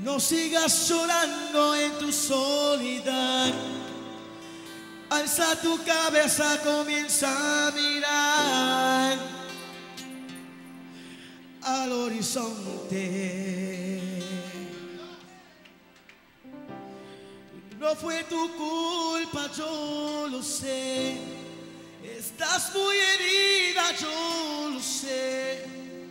No sigas llorando en tu soledad. Alza tu cabeza, comienza a mirar al horizonte. No fue tu culpa, yo lo sé. Estás muy herida, yo lo sé.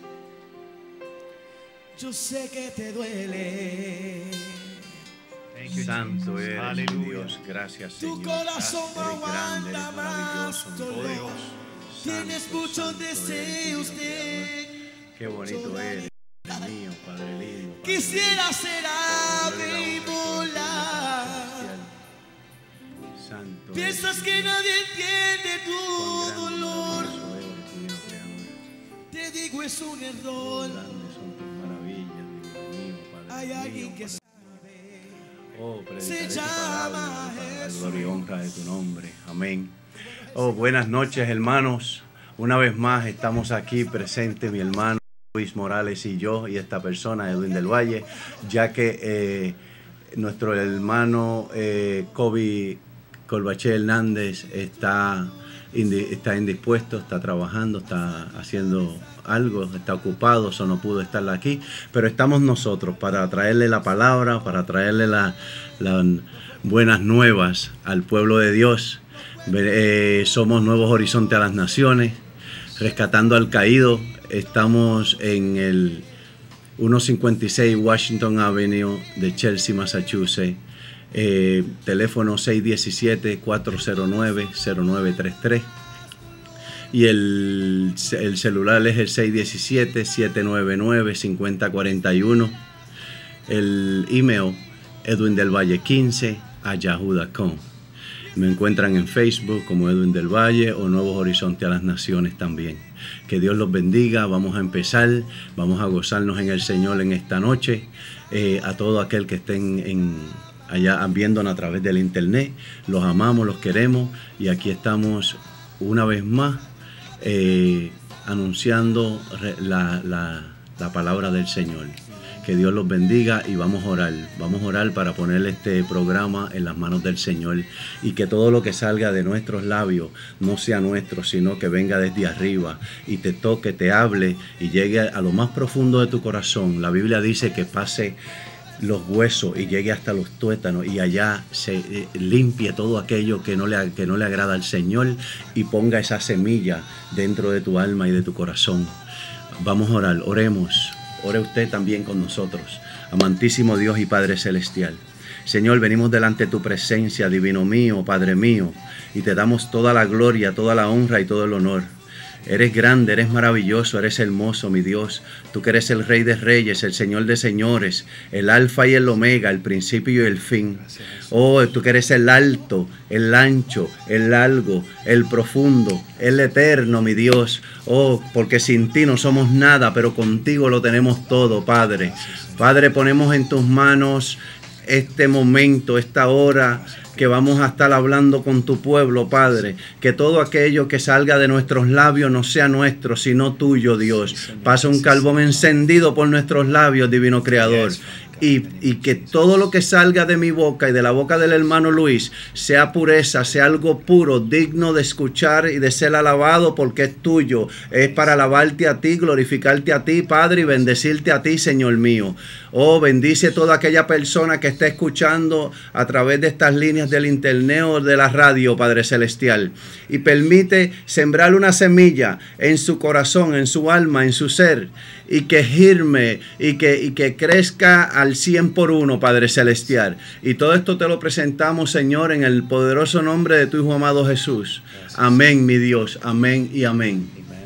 Yo sé que te duele. Santo eres, Dios, gracias, Señor. Tu corazón no Eres grande, aguanta eres más maravilloso, dolor. Tienes muchos deseos eres, de qué bonito eres, Dios mío, Padre lindo. Padre quisiera lindo. ser ave y volar. Santo Piensas eres, que Dios. nadie entiende tu Cuán grande y dolor. maravilloso eres, Dios creador. Te digo, es un Cuán error. grandes son tus maravillas, Dios mío, Padre Hay mío, alguien que Padre. sabe. Oh, Se predicaré tu llama palabra para la Jesús. gloria y honra de tu nombre. Amén. Oh, buenas noches, hermanos. Una vez más estamos aquí presentes, mi hermano Luis Morales y yo, y esta persona, Edwin del Valle, ya que nuestro hermano Kobe Colbaché Hernández está indispuesto, está trabajando, está haciendo algo, está ocupado, eso no pudo estar aquí, pero estamos nosotros para traerle la palabra, para traerle las buenas nuevas al pueblo de Dios. Somos Nuevos Horizontes a las Naciones, rescatando al caído. Estamos en el 156 Washington Avenue de Chelsea, Massachusetts. Teléfono 617-409-0933 y el celular es el 617-799-5041. El email edwindelvalle15@yahoo.com. Me encuentran en Facebook como Edwin del Valle o Nuevos Horizontes a las Naciones también. Que Dios los bendiga. Vamos a empezar, vamos a gozarnos en el Señor en esta noche. A todo aquel que estén allá viéndonos a través del internet, los amamos, los queremos, y aquí estamos una vez más anunciando la palabra del Señor. Que Dios los bendiga y vamos a orar para poner este programa en las manos del Señor, y que todo lo que salga de nuestros labios no sea nuestro, sino que venga desde arriba y te toque, te hable y llegue a lo más profundo de tu corazón. La Biblia dice que pase los huesos y llegue hasta los tuétanos, y allá se limpie todo aquello que no le agrada al Señor, y ponga esa semilla dentro de tu alma y de tu corazón. Vamos a orar, oremos. Ore usted también con nosotros. Amantísimo Dios y Padre Celestial, Señor, venimos delante de tu presencia, divino mío, Padre mío, y te damos toda la gloria, toda la honra y todo el honor. Eres grande, eres maravilloso, eres hermoso, mi Dios. Tú que eres el Rey de Reyes, el Señor de Señores, el Alfa y el Omega, el principio y el fin. Oh, tú que eres el alto, el ancho, el largo, el profundo, el eterno, mi Dios. Oh, porque sin ti no somos nada, pero contigo lo tenemos todo, Padre. Padre, ponemos en tus manos este momento, esta hora que vamos a estar hablando con tu pueblo, Padre. Que todo aquello que salga de nuestros labios no sea nuestro, sino tuyo, Dios. Pasa un carbón encendido por nuestros labios, divino Creador. Y que todo lo que salga de mi boca y de la boca del hermano Luis sea pureza, sea algo puro, digno de escuchar y de ser alabado, porque es tuyo. Es para alabarte a ti, glorificarte a ti, Padre, y bendecirte a ti, Señor mío. Oh, bendice toda aquella persona que esté escuchando a través de estas líneas del internet o de la radio, Padre Celestial. Y permite sembrar una semilla en su corazón, en su alma, en su ser, y que germe y que crezca al 100 por 1, Padre Celestial. Y todo esto te lo presentamos, Señor, en el poderoso nombre de tu Hijo amado Jesús. Amén, mi Dios. Amén y amén.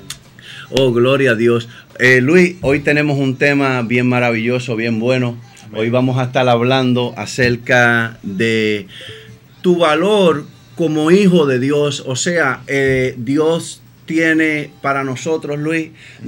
Oh, gloria a Dios. Luis, hoy tenemos un tema bien maravilloso, bien bueno. Hoy vamos a estar hablando acerca de tu valor como hijo de Dios. O sea, Dios tiene para nosotros, Luis,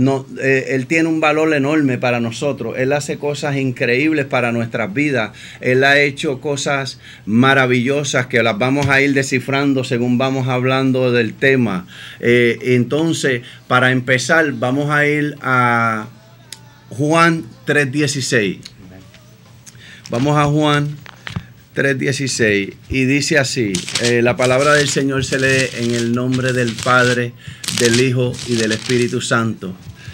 Él tiene un valor enorme para nosotros. Él hace cosas increíbles para nuestras vidas. Él ha hecho cosas maravillosas que las vamos a ir descifrando según vamos hablando del tema. Entonces, para empezar, vamos a ir a Juan 3:16. Vamos a Juan 3:16 y dice así, la palabra del Señor se lee en el nombre del Padre, del Hijo y del Espíritu Santo.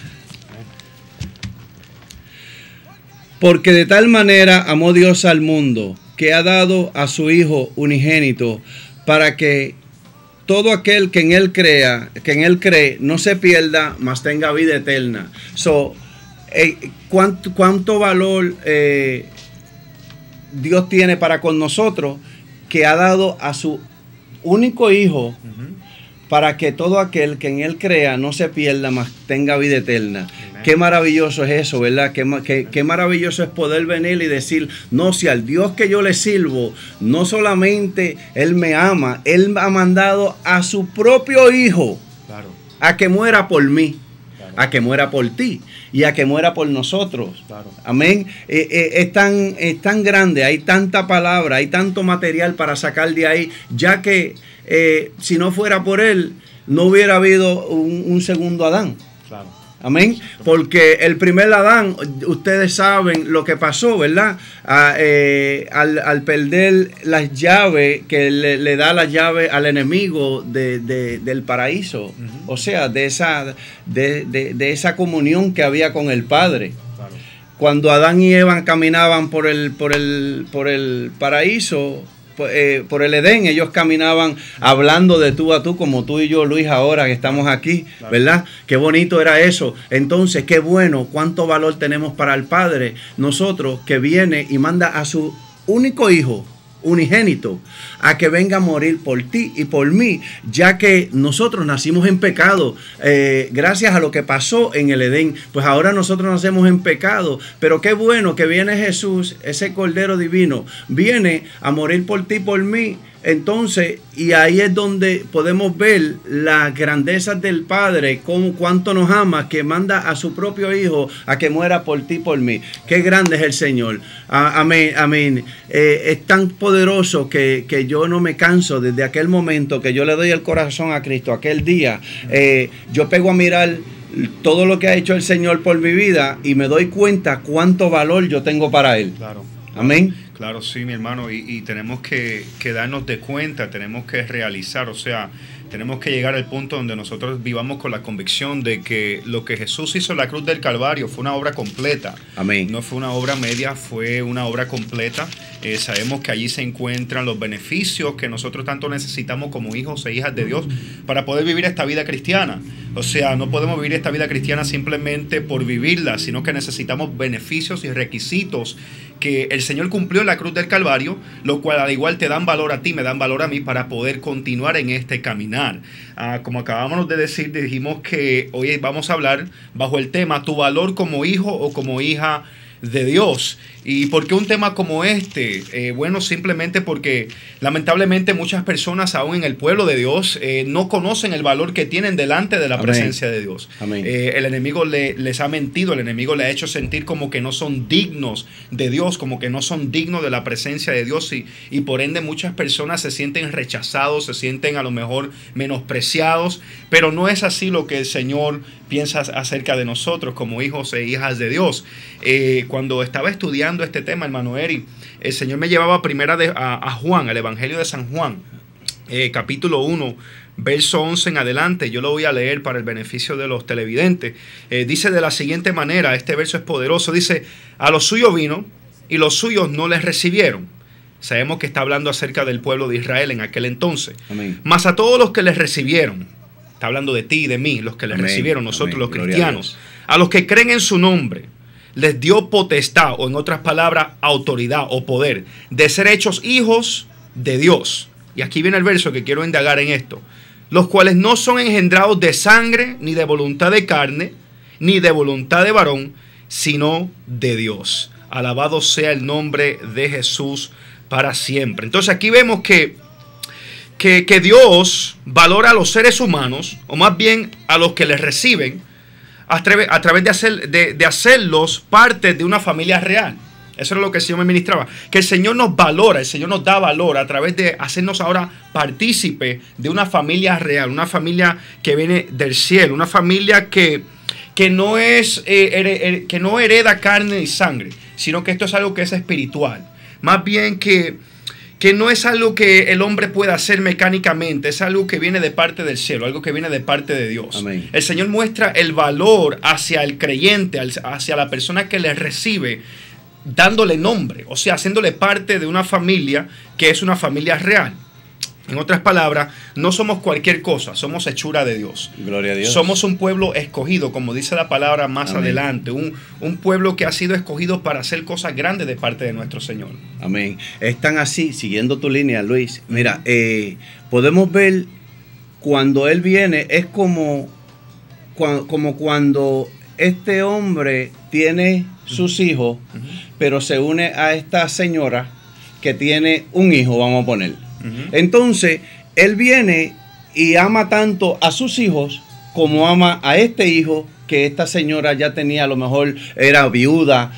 Porque de tal manera amó Dios al mundo, que ha dado a su Hijo unigénito, para que todo aquel que en él cree, no se pierda, mas tenga vida eterna. ¿Cuánto valor Dios tiene para con nosotros, que ha dado a su único Hijo, para que todo aquel que en él crea no se pierda, mas tenga vida eterna? Amen. Qué maravilloso es eso, ¿verdad? Qué maravilloso es poder venir y decir, no, si al Dios que yo le sirvo, no solamente Él me ama, Él ha mandado a su propio Hijo, claro, a que muera por mí, claro, a que muera por ti y a que muera por nosotros. Claro. Amén. Es tan grande, hay tanta palabra, hay tanto material para sacar de ahí, ya que si no fuera por Él, no hubiera habido un segundo Adán. Claro. Amén. Porque el primer Adán, ustedes saben lo que pasó, ¿verdad? Al perder las llaves, que le da la llave al enemigo del paraíso. O sea, de esa comunión que había con el Padre. Claro. Cuando Adán y Eva caminaban por el paraíso, por el Edén, ellos caminaban hablando de tú a tú, como tú y yo, Luis, ahora que estamos aquí, claro, ¿verdad? Qué bonito era eso. Entonces, qué bueno, cuánto valor tenemos para el Padre, nosotros, que viene y manda a su único Hijo unigénito a que venga a morir por ti y por mí, ya que nosotros nacimos en pecado, gracias a lo que pasó en el Edén. Pues ahora nosotros nacemos en pecado, pero qué bueno que viene Jesús, ese Cordero Divino, viene a morir por ti y por mí. Entonces, y ahí es donde podemos ver las grandezas del Padre, cuánto nos ama, que manda a su propio Hijo a que muera por ti y por mí. Qué grande es el Señor. Amén, amén. Es tan poderoso que yo no me canso desde aquel momento que yo le doy el corazón a Cristo, aquel día. Yo pego a mirar todo lo que ha hecho el Señor por mi vida y me doy cuenta cuánto valor yo tengo para Él. Claro. Amén. Claro, sí, mi hermano, y tenemos que darnos de cuenta, tenemos que realizar, o sea, tenemos que llegar al punto donde nosotros vivamos con la convicción de que lo que Jesús hizo en la cruz del Calvario fue una obra completa. Amén. No fue una obra media, fue una obra completa. Sabemos que allí se encuentran los beneficios que nosotros tanto necesitamos como hijos e hijas de Dios para poder vivir esta vida cristiana. O sea, no podemos vivir esta vida cristiana simplemente por vivirla, sino que necesitamos beneficios y requisitos que el Señor cumplió en la cruz del Calvario, lo cual al igual te dan valor a ti, me dan valor a mí para poder continuar en este caminar. Como acabamos de decir, dijimos que hoy vamos a hablar bajo el tema tu valor como hijo o como hija de Dios. ¿Y por qué un tema como este? Bueno, simplemente porque lamentablemente muchas personas aún en el pueblo de Dios no conocen el valor que tienen delante de la Amén. Presencia de Dios. Amén. El enemigo les ha mentido, el enemigo le ha hecho sentir como que no son dignos de Dios, como que no son dignos de la presencia de Dios y por ende muchas personas se sienten rechazados, se sienten a lo mejor menospreciados, pero no es así lo que el Señor piensa acerca de nosotros como hijos e hijas de Dios. Cuando estaba estudiando este tema, hermano Eri, el Señor me llevaba a Juan, el Evangelio de San Juan, capítulo 1, verso 11 en adelante. Yo lo voy a leer para el beneficio de los televidentes. Dice de la siguiente manera, este verso es poderoso, dice, a los suyos vino y los suyos no les recibieron. Sabemos que está hablando acerca del pueblo de Israel en aquel entonces. Amén. Mas a todos los que les recibieron, está hablando de ti y de mí, los que les Amén. recibieron, nosotros. Amén. Los cristianos, a los que creen en su nombre, les dio potestad, o en otras palabras, autoridad o poder, de ser hechos hijos de Dios. Y aquí viene el verso que quiero indagar en esto. Los cuales no son engendrados de sangre, ni de voluntad de carne, ni de voluntad de varón, sino de Dios. Alabado sea el nombre de Jesús para siempre. Entonces aquí vemos que Dios valora a los seres humanos, o más bien a los que les reciben, a través de hacerlos parte de una familia real. Eso es lo que el Señor me ministraba. Que el Señor nos valora, el Señor nos da valor a través de hacernos ahora partícipe de una familia real, una familia que viene del cielo, una familia que no hereda carne y sangre, sino que esto es algo que es espiritual. Más bien que no es algo que el hombre pueda hacer mecánicamente, es algo que viene de parte del cielo, algo que viene de parte de Dios. Amén. El Señor muestra el valor hacia el creyente, hacia la persona que le recibe, dándole nombre, o sea, haciéndole parte de una familia que es una familia real. En otras palabras, no somos cualquier cosa, somos hechura de Dios. Gloria a Dios. Somos un pueblo escogido, como dice la palabra más Amén. adelante, un pueblo que ha sido escogido para hacer cosas grandes de parte de nuestro Señor. Amén. Es tan así, siguiendo tu línea, Luis. Mira, podemos ver cuando Él viene, es como cuando este hombre tiene sus hijos, pero se une a esta señora que tiene un hijo, vamos a poner. Entonces, Él viene y ama tanto a sus hijos como ama a este hijo que esta señora ya tenía, a lo mejor era viuda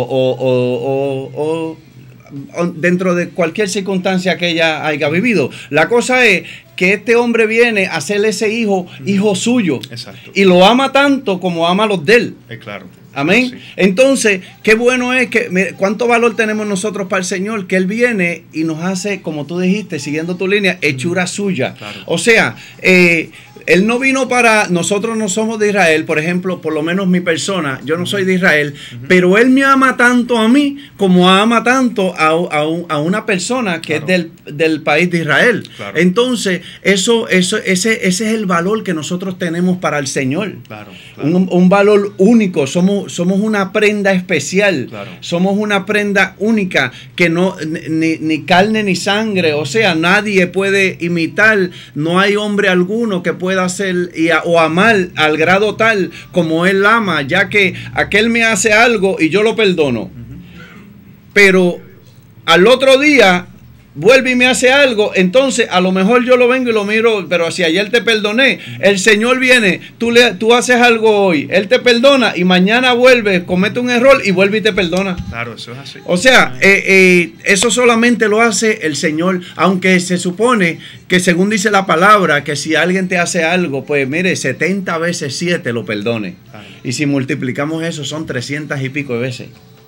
o dentro de cualquier circunstancia que ella haya vivido. La cosa es que este hombre viene a hacerle ese hijo suyo. Exacto. Y lo ama tanto como ama a los de él. Claro. Amén. Sí. Entonces, qué bueno es que, cuánto valor tenemos nosotros para el Señor, que Él viene y nos hace, como tú dijiste, siguiendo tu línea, hechura suya. Claro. O sea, Él no vino para, nosotros no somos de Israel, por ejemplo, por lo menos mi persona, yo no soy de Israel, pero Él me ama tanto a mí como ama tanto a una persona que Claro. es del país de Israel. Claro. Entonces, ese es el valor que nosotros tenemos para el Señor. Claro. Un valor único, somos una prenda especial, Claro. somos una prenda única que no ni carne ni sangre, o sea, nadie puede imitar, no hay hombre alguno que pueda hacer o amar al grado tal como Él ama, ya que aquel me hace algo y yo lo perdono, pero al otro día vuelve y me hace algo, entonces a lo mejor yo lo vengo y lo miro, pero si ayer te perdoné, el Señor viene, tú haces algo hoy, Él te perdona y mañana vuelve, comete un error y vuelve y te perdona. Claro, eso es así. O sea, eso solamente lo hace el Señor, aunque se supone que según dice la palabra, que si alguien te hace algo, pues mire, 70 veces 7 lo perdone. Claro. Y si multiplicamos eso, son 300 y pico de veces.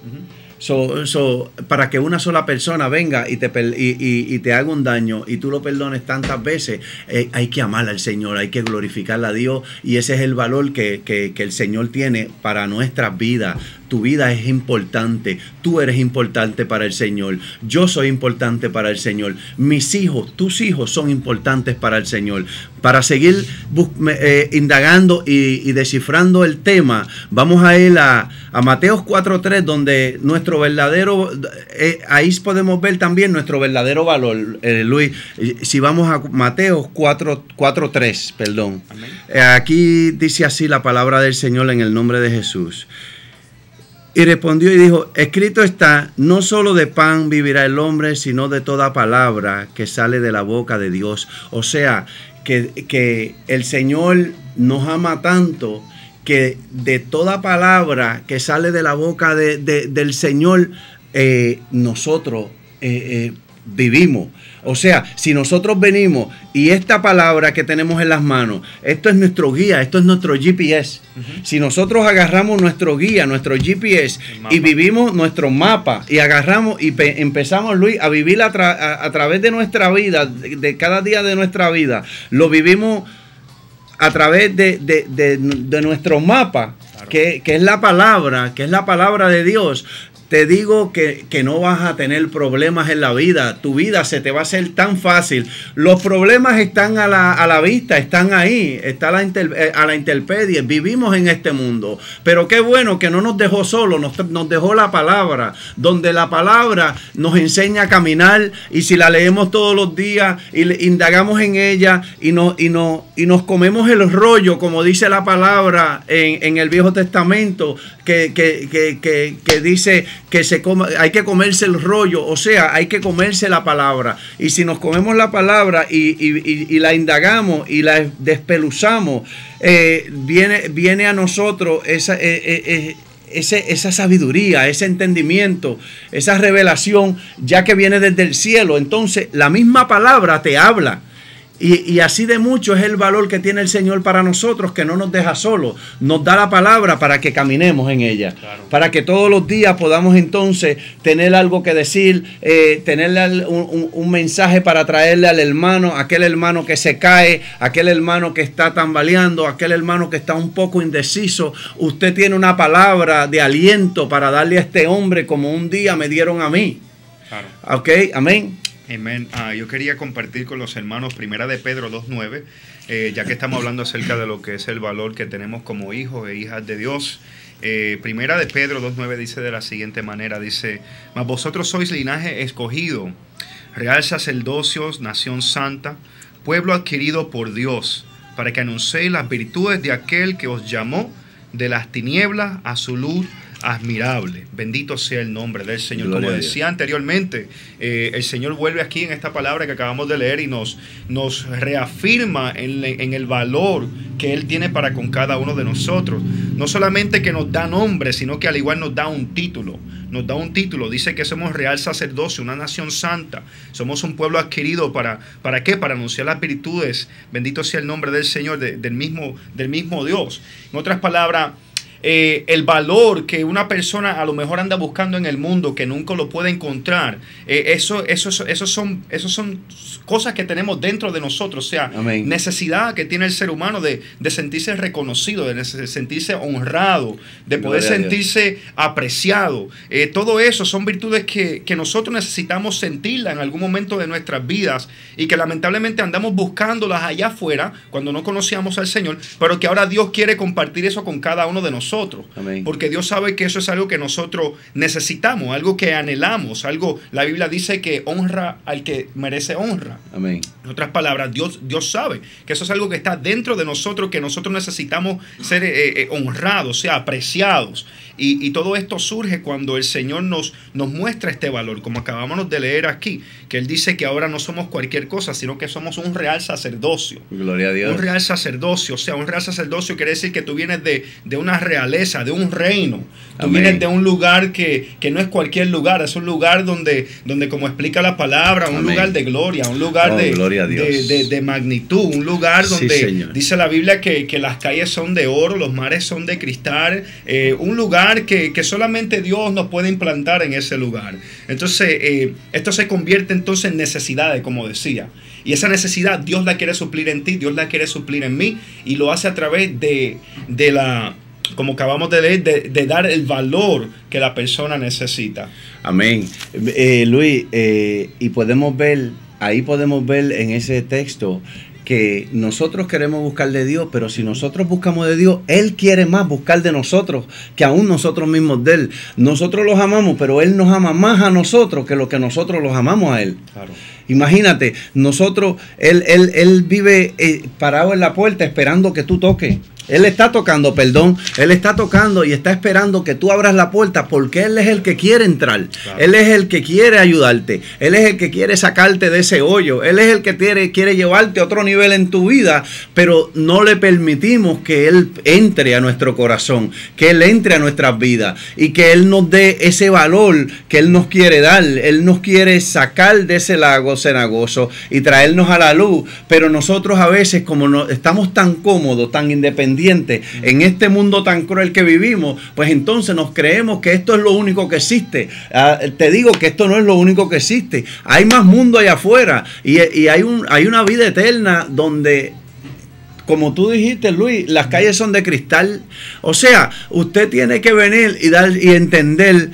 Para que una sola persona venga y te haga un daño y tú lo perdones tantas veces, hay que amar al Señor, hay que glorificar a Dios, y ese es el valor que el Señor tiene para nuestras vidas. Tu vida es importante, tú eres importante para el Señor, yo soy importante para el Señor, mis hijos, tus hijos son importantes para el Señor. Para seguir indagando y descifrando el tema, vamos a ir a Mateos 4:3, donde nuestro verdadero, ahí podemos ver también nuestro verdadero valor, Luis. Si vamos a Mateos 4:3, perdón. Amén. Aquí dice así la palabra del Señor en el nombre de Jesús. Y respondió y dijo, escrito está, no solo de pan vivirá el hombre, sino de toda palabra que sale de la boca de Dios. O sea, que el Señor nos ama tanto que de toda palabra que sale de la boca del Señor, nosotros vivimos. O sea, si nosotros venimos y esta palabra que tenemos en las manos, esto es nuestro guía, esto es nuestro GPS. Si nosotros agarramos nuestro guía, nuestro GPS y vivimos nuestro mapa y agarramos y empezamos, Luis, a vivir a través de nuestra vida, de cada día de nuestra vida, lo vivimos a través de nuestro mapa, claro, que es la palabra de Dios. Te digo que no vas a tener problemas en la vida. Tu vida se te va a hacer tan fácil. Los problemas están a la vista, están ahí, está a la intemperie. Vivimos en este mundo. Pero qué bueno que no nos dejó solos, nos dejó la palabra, donde la palabra nos enseña a caminar. Y si la leemos todos los días y indagamos en ella y nos comemos el rollo, como dice la palabra en el Viejo Testamento, que dice que hay que comerse el rollo, o sea, hay que comerse la palabra. Y si nos comemos la palabra y la indagamos y la despeluzamos, viene a nosotros esa sabiduría, ese entendimiento, esa revelación, ya que viene desde el cielo. Entonces, la misma palabra te habla. Y así de mucho es el valor que tiene el Señor para nosotros, que no nos deja solos. Nos da la palabra para que caminemos en ella. Claro. Para que todos los días podamos entonces tener algo que decir, tenerle un mensaje para traerle al hermano, aquel hermano que se cae, aquel hermano que está tambaleando, aquel hermano que está un poco indeciso. Usted tiene una palabra de aliento para darle a este hombre como un día me dieron a mí. Claro. ¿Ok? Amén. Amén. Yo quería compartir con los hermanos Primera de Pedro 2:9, ya que estamos hablando acerca de lo que es el valor que tenemos como hijos e hijas de Dios. Primera de Pedro 2:9 dice de la siguiente manera, dice: mas vosotros sois linaje escogido, real sacerdocio, nación santa, pueblo adquirido por Dios, para que anunciéis las virtudes de aquel que os llamó de las tinieblas a su luz admirable. Bendito sea el nombre del Señor. Gloria Como a Dios. decía anteriormente, el Señor vuelve aquí en esta palabra que acabamos de leer y nos reafirma en el valor que Él tiene para con cada uno de nosotros. No solamente que nos da nombre, sino que al igual nos da un título. Nos da un título. Dice que somos real sacerdocio, una nación santa. Somos un pueblo adquirido ¿para qué? Para anunciar las virtudes. Bendito sea el nombre del Señor, del mismo Dios. En otras palabras, el valor que una persona a lo mejor anda buscando en el mundo, que nunca lo puede encontrar, eso son cosas que tenemos dentro de nosotros. O sea, Amén. necesidad que tiene el ser humano de sentirse reconocido, de sentirse honrado, de poder Gloria a Dios. sentirse apreciado. Todo eso son virtudes que nosotros necesitamos sentirlas en algún momento de nuestras vidas y que lamentablemente andamos buscándolas allá afuera cuando no conocíamos al Señor, pero que ahora Dios quiere compartir eso con cada uno de nosotros. Amén. Porque Dios sabe que eso es algo que nosotros necesitamos, algo que anhelamos, algo, la Biblia dice que honra al que merece honra. Amén. En otras palabras, Dios sabe que eso es algo que está dentro de nosotros, que nosotros necesitamos ser honrados, o sea, apreciados. Y todo esto surge cuando el Señor nos muestra este valor, como acabamos de leer aquí, que Él dice que ahora no somos cualquier cosa, sino que somos un real sacerdocio. Gloria a Dios. Un real sacerdocio, o sea, un real sacerdocio quiere decir que tú vienes de una realeza, de un reino. Tú Amén. vienes de un lugar que no es cualquier lugar, es un lugar donde como explica la palabra, un Amén. lugar de gloria, un lugar Oh, gloria a Dios. de magnitud, un lugar Sí, donde Señor. dice la Biblia que las calles son de oro, los mares son de cristal, un lugar que solamente Dios nos puede implantar en ese lugar. Entonces, esto se convierte entonces en necesidades, como decía. Y esa necesidad Dios la quiere suplir en ti, Dios la quiere suplir en mí, y lo hace a través de la, como acabamos de leer, de dar el valor que la persona necesita. Amén. Luis, y ahí podemos ver en ese texto que nosotros queremos buscar de Dios, pero si nosotros buscamos de Dios, Él quiere más buscar de nosotros que aún nosotros mismos de Él. Nosotros los amamos, pero Él nos ama más a nosotros que lo que nosotros los amamos a Él. Claro. Imagínate, nosotros, Él vive parado en la puerta esperando que tú toques. Él está tocando, Él está tocando y está esperando que tú abras la puerta porque Él es el que quiere entrar. Claro. Él es el que quiere ayudarte. Él es el que quiere sacarte de ese hoyo. Él es el que quiere llevarte a otro nivel en tu vida, pero no le permitimos que Él entre a nuestro corazón, que Él entre a nuestras vidas y que Él nos dé ese valor que Él nos quiere dar. Él nos quiere sacar de ese lago cenagoso y traernos a la luz, pero nosotros a veces, como no, estamos tan cómodos, tan independientes en este mundo tan cruel que vivimos, pues entonces nos creemos que esto es lo único que existe. Te digo que esto no es lo único que existe. Hay más mundo allá afuera y hay una vida eterna donde, como tú dijiste, Luis, las calles son de cristal. O sea, usted tiene que venir y entender,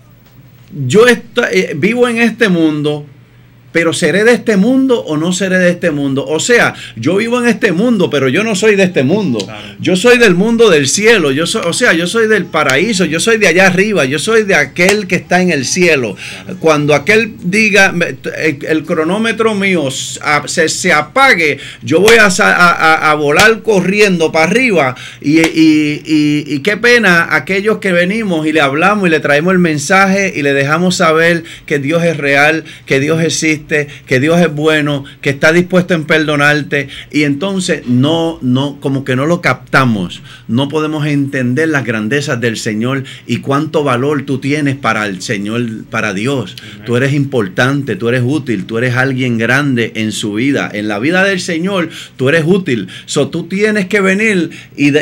yo vivo en este mundo, pero ¿seré de este mundo o no seré de este mundo? O sea, yo vivo en este mundo, pero yo no soy de este mundo. Claro. Yo soy del mundo del cielo. Yo soy del paraíso. Yo soy de allá arriba. Yo soy de aquel que está en el cielo. Claro. Cuando aquel diga, el cronómetro mío se apague, yo voy a volar corriendo para arriba. Y qué pena aquellos que venimos y le hablamos y le traemos el mensaje y le dejamos saber que Dios es real, que Dios existe, existe, que Dios es bueno, que está dispuesto en perdonarte, y entonces como que no lo captamos, no podemos entender las grandezas del Señor y cuánto valor tú tienes para el Señor, para Dios. Amén. Tú eres importante, tú eres útil, tú eres alguien grande en su vida, en la vida del Señor, tú eres útil. Tú tienes que venir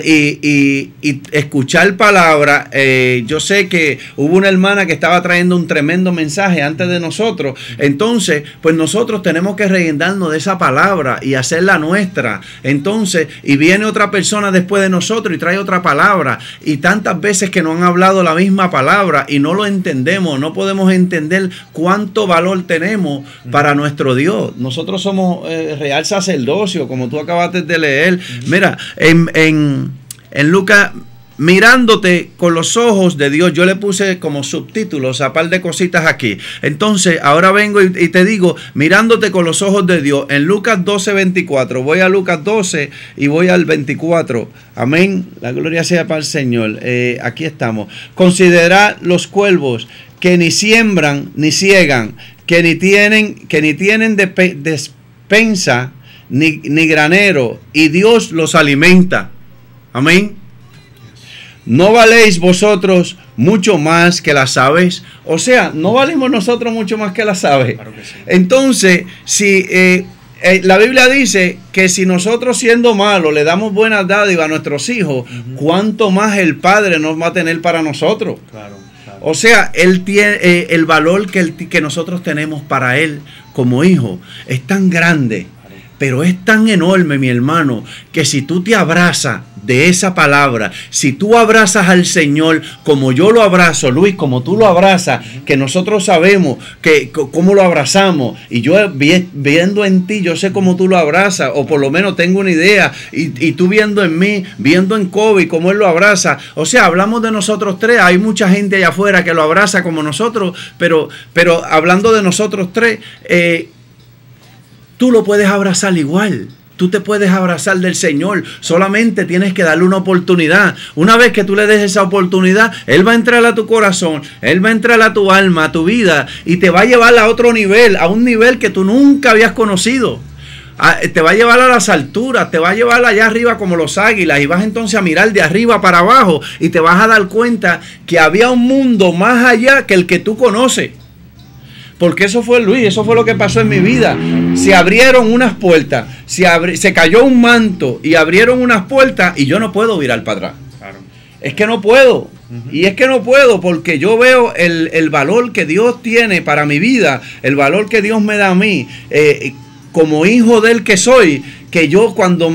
y escuchar palabra. Yo sé que hubo una hermana que estaba trayendo un tremendo mensaje antes de nosotros. Entonces, pues nosotros tenemos que rellenarnos de esa palabra y hacerla nuestra. Entonces, y viene otra persona después de nosotros y trae otra palabra. Y tantas veces que nos han hablado la misma palabra y no lo entendemos, no podemos entender cuánto valor tenemos para nuestro Dios. Nosotros somos real sacerdocio, como tú acabaste de leer. Mira, en Lucas, mirándote con los ojos de Dios, yo le puse como subtítulos a par de cositas aquí. Entonces, ahora vengo y te digo, mirándote con los ojos de Dios, en Lucas 12:24. Voy a Lucas 12 y voy al 24. Amén. La gloria sea para el Señor. Aquí estamos. Considerad los cuervos que ni siembran ni ciegan, que ni tienen despensa ni granero, y Dios los alimenta. Amén. ¿No valéis vosotros mucho más que las aves? O sea, ¿no valemos nosotros mucho más que las aves? Claro que sí. Entonces, si la Biblia dice que si nosotros, siendo malos, le damos buenas dádivas a nuestros hijos, ¿cuánto más el Padre nos va a tener para nosotros? Claro. O sea, Él tiene, el valor que nosotros tenemos para Él como hijo es tan grande, pero es tan enorme, mi hermano, que si tú te abrazas de esa palabra, si tú abrazas al Señor como yo lo abrazo, Luis, como tú lo abrazas, que nosotros sabemos que cómo lo abrazamos, y yo viendo en ti, yo sé cómo tú lo abrazas, o por lo menos tengo una idea, y tú viendo en mí, viendo en Kobe cómo él lo abraza. O sea, hablamos de nosotros tres, hay mucha gente allá afuera que lo abraza como nosotros, pero hablando de nosotros tres, tú lo puedes abrazar igual. Tú te puedes abrazar del Señor. Solamente tienes que darle una oportunidad. Una vez que tú le des esa oportunidad, Él va a entrar a tu corazón, Él va a entrar a tu alma, a tu vida, y te va a llevar a otro nivel, a un nivel que tú nunca habías conocido. Te va a llevar a las alturas, te va a llevar allá arriba como los águilas, y vas entonces a mirar de arriba para abajo y te vas a dar cuenta que había un mundo más allá que el que tú conoces. Porque eso fue, Luis, eso fue lo que pasó en mi vida. Se abrieron unas puertas, se cayó un manto y abrieron unas puertas, y yo no puedo virar para atrás. Claro. Es que no puedo. Y es que no puedo, porque yo veo el valor que Dios tiene para mi vida, el valor que Dios me da a mí, como hijo de Él que soy. Que yo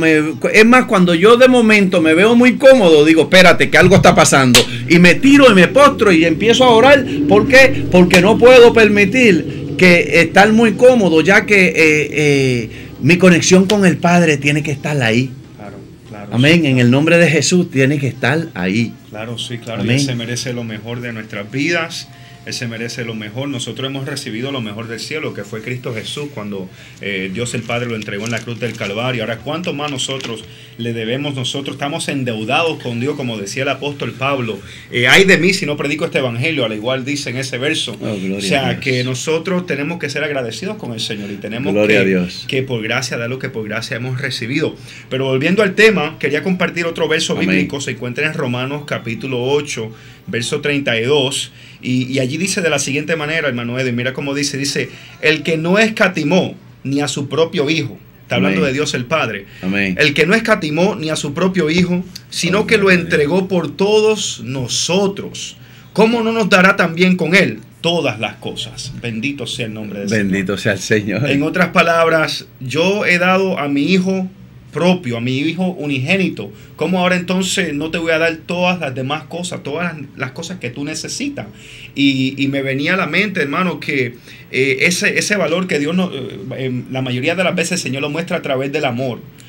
cuando yo de momento me veo muy cómodo, digo, espérate, que algo está pasando, y me tiro y me postro y empiezo a orar. ¿Por qué? Porque no puedo permitir que estar muy cómodo, ya que mi conexión con el Padre tiene que estar ahí. Claro, amén, sí, en el nombre de Jesús tiene que estar ahí. Claro, sí, claro. Amén. Y Él se merece lo mejor de nuestras vidas. Él se merece lo mejor. Nosotros hemos recibido lo mejor del cielo, que fue Cristo Jesús, cuando Dios el Padre lo entregó en la cruz del Calvario. Ahora, ¿cuánto más nosotros le debemos? Nosotros estamos endeudados con Dios, como decía el apóstol Pablo. Ay de mí si no predico este evangelio, al igual dice en ese verso. O sea, que nosotros tenemos que ser agradecidos con el Señor, y tenemos que por gracia dar lo que por gracia hemos recibido. Pero volviendo al tema, quería compartir otro verso bíblico. Se encuentra en Romanos capítulo 8, verso 32. Y allí dice de la siguiente manera, hermano Edwin, mira cómo dice, el que no escatimó ni a su propio Hijo, está hablando de Dios el Padre, Amén. El que no escatimó ni a su propio Hijo, sino que lo entregó por todos nosotros, ¿cómo no nos dará también con Él todas las cosas? Bendito sea el nombre del Señor. Bendito sea el Señor. En otras palabras, yo he dado a mi Hijo propio, a mi Hijo unigénito. ¿Cómo ahora entonces no te voy a dar todas las demás cosas, todas las cosas que tú necesitas? Y me venía a la mente, hermano, que ese valor que Dios la mayoría de las veces el Señor lo muestra a través del amor.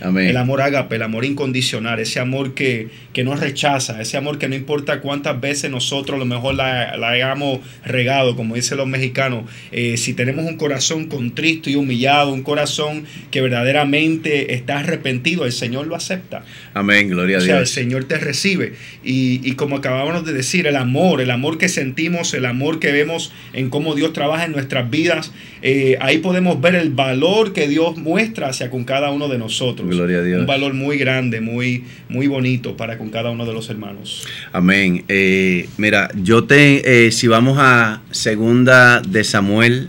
Amén. El amor ágape, el amor incondicional, ese amor que no rechaza, ese amor que no importa cuántas veces nosotros a lo mejor la hayamos regado, como dicen los mexicanos, si tenemos un corazón contristo y humillado, un corazón que verdaderamente está arrepentido, el Señor lo acepta. Amén, gloria a O sea, el Dios. Señor te recibe. Y como acabábamos de decir, el amor que sentimos, el amor que vemos en cómo Dios trabaja en nuestras vidas, ahí podemos ver el valor que Dios muestra hacia con cada uno de nosotros. Gloria a Dios. Un valor muy grande, muy, muy bonito para con cada uno de los hermanos. Amén. Mira, si vamos a 2 de Samuel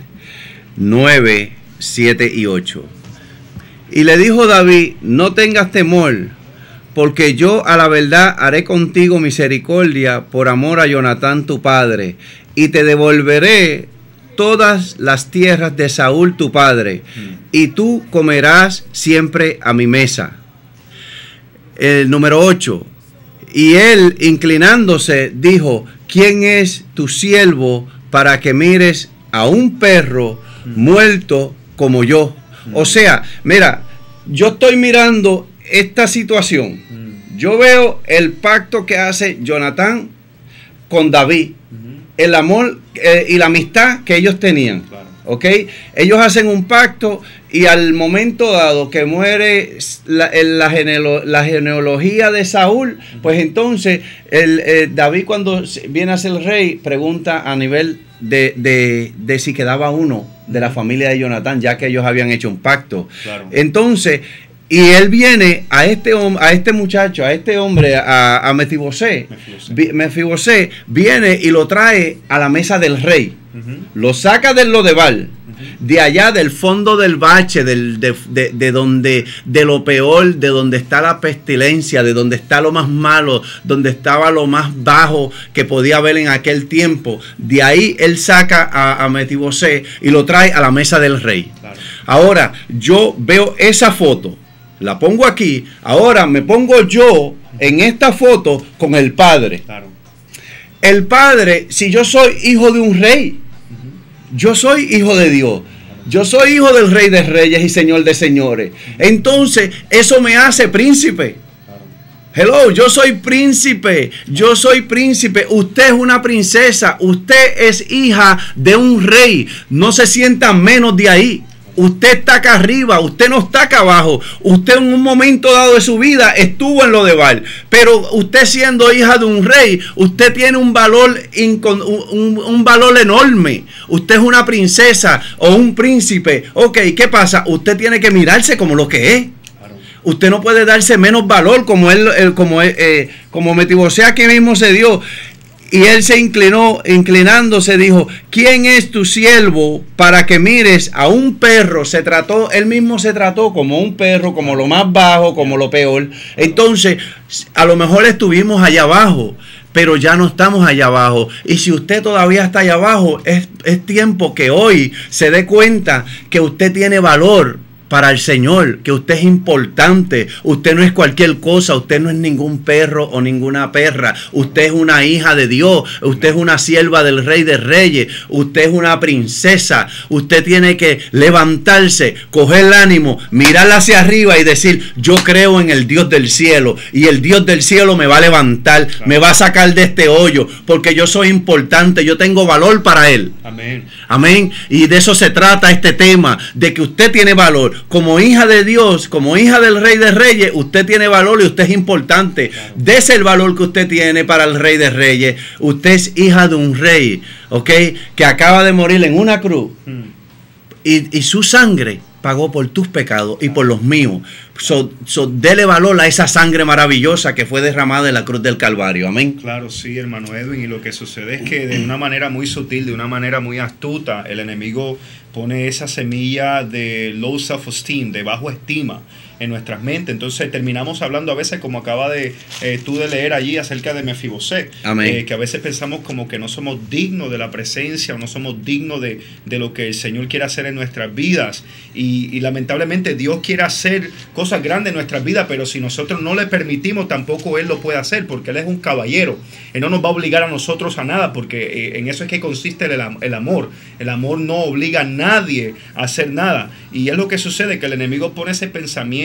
9, 7 y 8. Y le dijo David, no tengas temor, porque yo a la verdad haré contigo misericordia por amor a Jonatán tu padre, y te devolveré todas las tierras de Saúl tu padre, y tú comerás siempre a mi mesa. El número 8. Y él, inclinándose, dijo, ¿quién es tu siervo para que mires a un perro muerto como yo? O sea, mira, yo estoy mirando esta situación. Yo veo el pacto que hace Jonatán con David, el amor y la amistad que ellos tenían. Claro. ¿Ok? Ellos hacen un pacto y al momento dado que muere la genealogía de Saúl, pues entonces David, cuando viene a ser rey, pregunta a nivel de si quedaba uno de la familia de Jonatán, ya que ellos habían hecho un pacto. Claro. Entonces, y él viene a este muchacho, a este hombre, a Mefibosé. Mefibosé viene y lo trae a la mesa del rey. Lo saca del Lodebar, de allá del fondo del bache, de lo peor, de donde está la pestilencia, de donde está lo más malo, donde estaba lo más bajo que podía haber en aquel tiempo. De ahí él saca a Mefibosé y lo trae a la mesa del rey. Claro. Ahora, yo veo esa foto, la pongo aquí, ahora me pongo yo en esta foto con el padre. Claro. El padre, si yo soy hijo de un rey, yo soy hijo de Dios. Yo soy hijo del Rey de Reyes y Señor de Señores. Entonces, eso me hace príncipe. Hello, yo soy príncipe. Yo soy príncipe. Usted es una princesa. Usted es hija de un rey. No se sienta menos de ahí. Usted está acá arriba, usted no está acá abajo. Usted en un momento dado de su vida estuvo en Lodebar, pero usted siendo hija de un rey, usted tiene un valor enorme. Usted es una princesa o un príncipe. Ok, ¿qué pasa? Usted tiene que mirarse como lo que es. Usted no puede darse menos valor como Mefibosé aquí mismo se dio. Y él se inclinó, inclinándose, dijo, ¿quién es tu siervo para que mires a un perro? Él mismo se trató como un perro, como lo más bajo, como lo peor. Entonces, a lo mejor estuvimos allá abajo, pero ya no estamos allá abajo. Y si usted todavía está allá abajo, es tiempo que hoy se dé cuenta que usted tiene valor para el Señor, que usted es importante. Usted no es cualquier cosa, usted no es ningún perro o ninguna perra. Usted es una hija de Dios, usted es una sierva del Rey de Reyes, usted es una princesa. Usted tiene que levantarse, coger el ánimo, mirar hacia arriba y decir, yo creo en el Dios del cielo, y el Dios del cielo me va a levantar, me va a sacar de este hoyo, porque yo soy importante, yo tengo valor para Él. Amén. Amén. Y de eso se trata este tema, de que usted tiene valor. Como hija de Dios, como hija del Rey de Reyes, usted tiene valor y usted es importante. Claro. Dese el valor que usted tiene para el Rey de Reyes. Usted es hija de un rey, ¿ok? Que acaba de morir en una cruz. Y su sangre pagó por tus pecados y por los míos. Dele valor a esa sangre maravillosa que fue derramada en la cruz del Calvario. Amén. Claro, sí, hermano Edwin. Y lo que sucede es que de una manera muy sutil, de una manera muy astuta, el enemigo pone esa semilla de low self-esteem, de bajo estima en nuestras mentes. Entonces terminamos hablando a veces, como acaba de tú de leer allí acerca de Mefibosé, que a veces pensamos como que no somos dignos de la presencia o no somos dignos de lo que el Señor quiere hacer en nuestras vidas. Y lamentablemente Dios quiere hacer cosas grandes en nuestras vidas, pero si nosotros no le permitimos, tampoco Él lo puede hacer, porque Él es un caballero. Él no nos va a obligar a nosotros a nada, porque en eso es que consiste el amor. El amor no obliga a nadie a hacer nada. Y es lo que sucede, que el enemigo pone ese pensamiento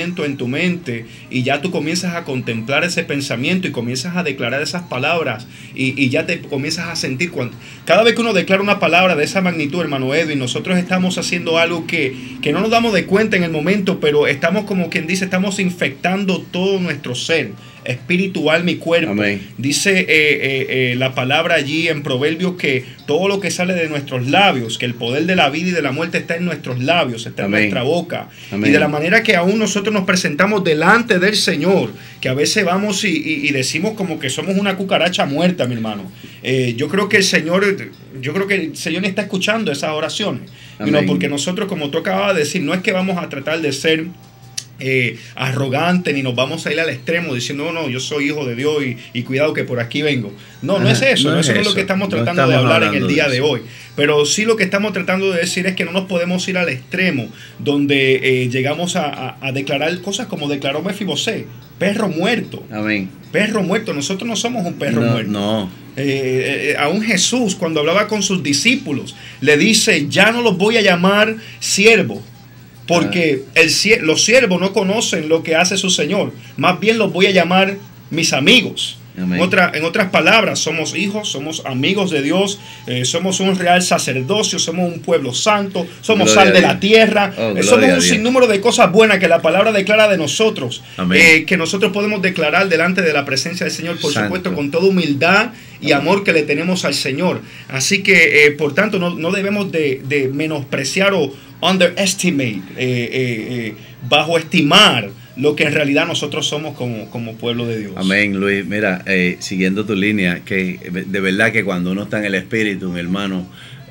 pensamiento en tu mente y ya tú comienzas a contemplar ese pensamiento y comienzas a declarar esas palabras y ya te comienzas a sentir cada vez que uno declara una palabra de esa magnitud, hermano Edwin, nosotros estamos haciendo algo que no nos damos de cuenta en el momento, pero estamos, como quien dice, estamos infectando todo nuestro ser, espíritu, alma y cuerpo. Amén. Dice la palabra allí en Proverbios que todo lo que sale de nuestros labios, que el poder de la vida y de la muerte está en nuestros labios, está Amén. en nuestra boca. Amén. Y de la manera que aún nosotros nos presentamos delante del Señor, que a veces vamos y decimos como que somos una cucaracha muerta, mi hermano. Yo creo que el Señor está escuchando esas oraciones. Amén. Porque nosotros, como tú acabas de decir, no es que vamos a tratar de ser arrogante, ni nos vamos a ir al extremo diciendo no, yo soy hijo de Dios y cuidado que por aquí vengo. No es eso, eso no es lo que estamos tratando de hablar en el día de hoy. Pero sí lo que estamos tratando de decir es que no nos podemos ir al extremo donde llegamos a declarar cosas como declaró Mefibosé, perro muerto. Amén. Perro muerto, nosotros no somos un perro muerto. No. Aún Jesús, cuando hablaba con sus discípulos, le dice, ya no los voy a llamar siervos, porque los siervos no conocen lo que hace su Señor. Más bien los voy a llamar mis amigos. En otras palabras, somos hijos, somos amigos de Dios, somos un real sacerdocio, somos un pueblo santo, somos sal de la tierra, somos un sinnúmero de cosas buenas que la palabra declara de nosotros, que nosotros podemos declarar delante de la presencia del Señor, por supuesto, con toda humildad y amor que le tenemos al Señor. Así que, por tanto, no debemos de menospreciar o underestimate, bajoestimar lo que en realidad nosotros somos como pueblo de Dios. Amén, Luis. Mira, siguiendo tu línea, que de verdad que cuando uno está en el Espíritu, mi hermano,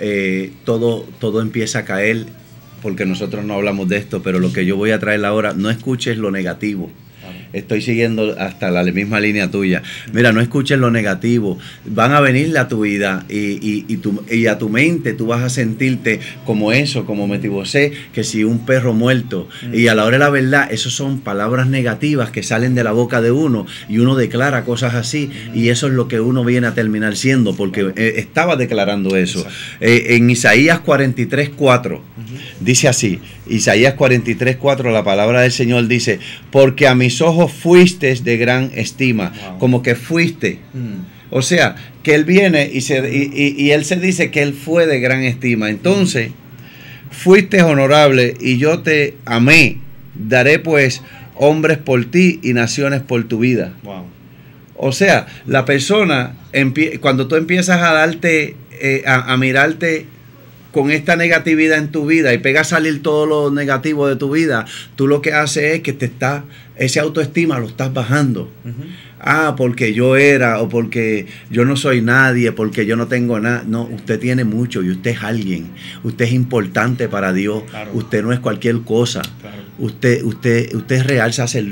todo empieza a caer, porque nosotros no hablamos de esto, pero lo que yo voy a traer ahora, no escuches lo negativo. Estoy siguiendo hasta la misma línea tuya. Mira, no escuches lo negativo. Van a venir a tu vida y a tu mente tú vas a sentirte como eso, como Mefibosé, que si un perro muerto. Y a la hora de la verdad, eso son palabras negativas que salen de la boca de uno y uno declara cosas así y eso es lo que uno viene a terminar siendo porque estaba declarando eso. En Isaías 43:4 dice así, Isaías 43:4, la palabra del Señor dice, porque a mis ojos fuiste de gran estima. Wow. Como que fuiste. O sea, que Él viene y Él se dice que Él fue de gran estima. Entonces, fuiste honorable y yo te amé. Daré pues hombres por ti y naciones por tu vida. Wow. O sea, la persona, cuando tú empiezas a darte, a mirarte con esta negatividad en tu vida y pega a salir todo lo negativo de tu vida, tú lo que haces es que ese autoestima lo estás bajando. Porque yo era, o porque yo no soy nadie, porque yo no tengo nada. No, usted tiene mucho y usted es alguien. Usted es importante para Dios. Claro. Usted no es cualquier cosa. Claro. Usted es real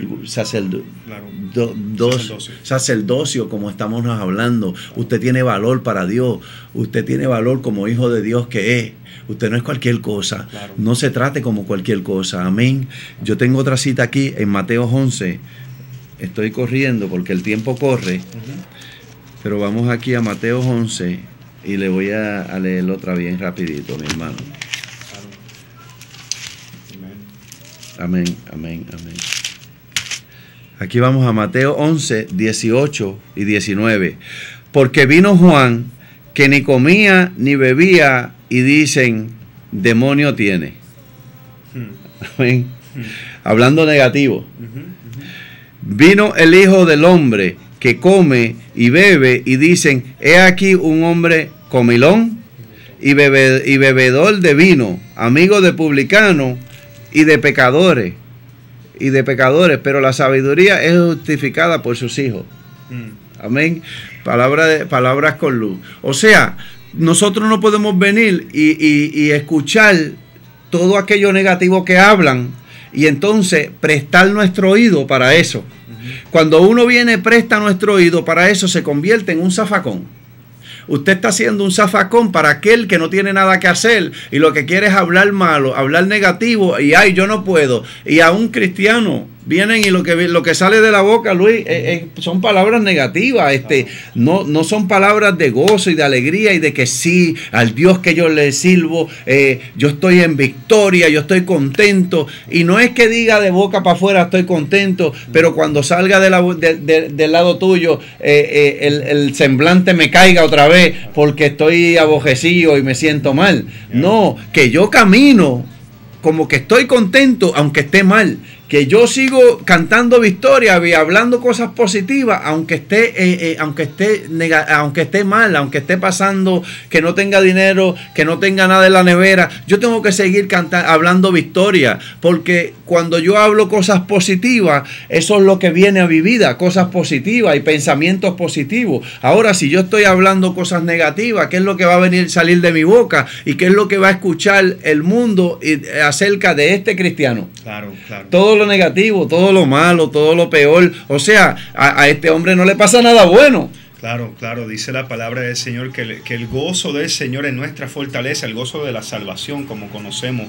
sacerdocio, como estamos hablando. Usted tiene valor para Dios. Usted tiene valor como hijo de Dios que es. Usted no es cualquier cosa. Claro. No se trate como cualquier cosa. Amén. Yo tengo otra cita aquí en Mateo 11. Estoy corriendo porque el tiempo corre. Pero vamos aquí a Mateo 11 y le voy a leer otra bien rapidito, mi hermano. Amén, amén, amén. Aquí vamos a Mateo 11, 18 y 19. Porque vino Juan, que ni comía ni bebía, y dicen, demonio tiene. Amén. Hablando negativo. Vino el Hijo del Hombre, que come y bebe, y dicen, he aquí un hombre comilón y bebedor de vino, amigo de publicanos y de pecadores, pero la sabiduría es justificada por sus hijos. Amén. Palabras con luz. O sea, nosotros no podemos venir y escuchar todo aquello negativo que hablan y entonces prestar nuestro oído para eso. Cuando uno viene, presta nuestro oído para eso, se convierte en un zafacón. Usted está haciendo un zafacón para aquel que no tiene nada que hacer y lo que quiere es hablar malo, hablar negativo y ay, yo no puedo. Y a un cristiano vienen y lo que sale de la boca, Luis, son palabras negativas. No son palabras de gozo y de alegría y de que sí, al Dios que yo le sirvo, yo estoy en victoria, yo estoy contento. Y no es que diga de boca para afuera estoy contento, pero cuando salga del lado tuyo, el semblante me caiga otra vez porque estoy abojecido y me siento mal. No, que yo camino como que estoy contento aunque esté mal, que yo sigo cantando victoria y hablando cosas positivas aunque esté mal, aunque esté pasando, que no tenga dinero, que no tenga nada en la nevera. Yo tengo que seguir hablando victoria, porque cuando yo hablo cosas positivas, eso es lo que viene a mi vida, cosas positivas y pensamientos positivos. Ahora, si yo estoy hablando cosas negativas, ¿qué es lo que va a venir salir de mi boca? ¿Y qué es lo que va a escuchar el mundo acerca de este cristiano? Claro, claro. Todo lo negativo, todo lo malo, todo lo peor. O sea, a este hombre no le pasa nada bueno. Claro, claro, dice la palabra del Señor que el gozo del Señor es nuestra fortaleza, el gozo de la salvación, como conocemos.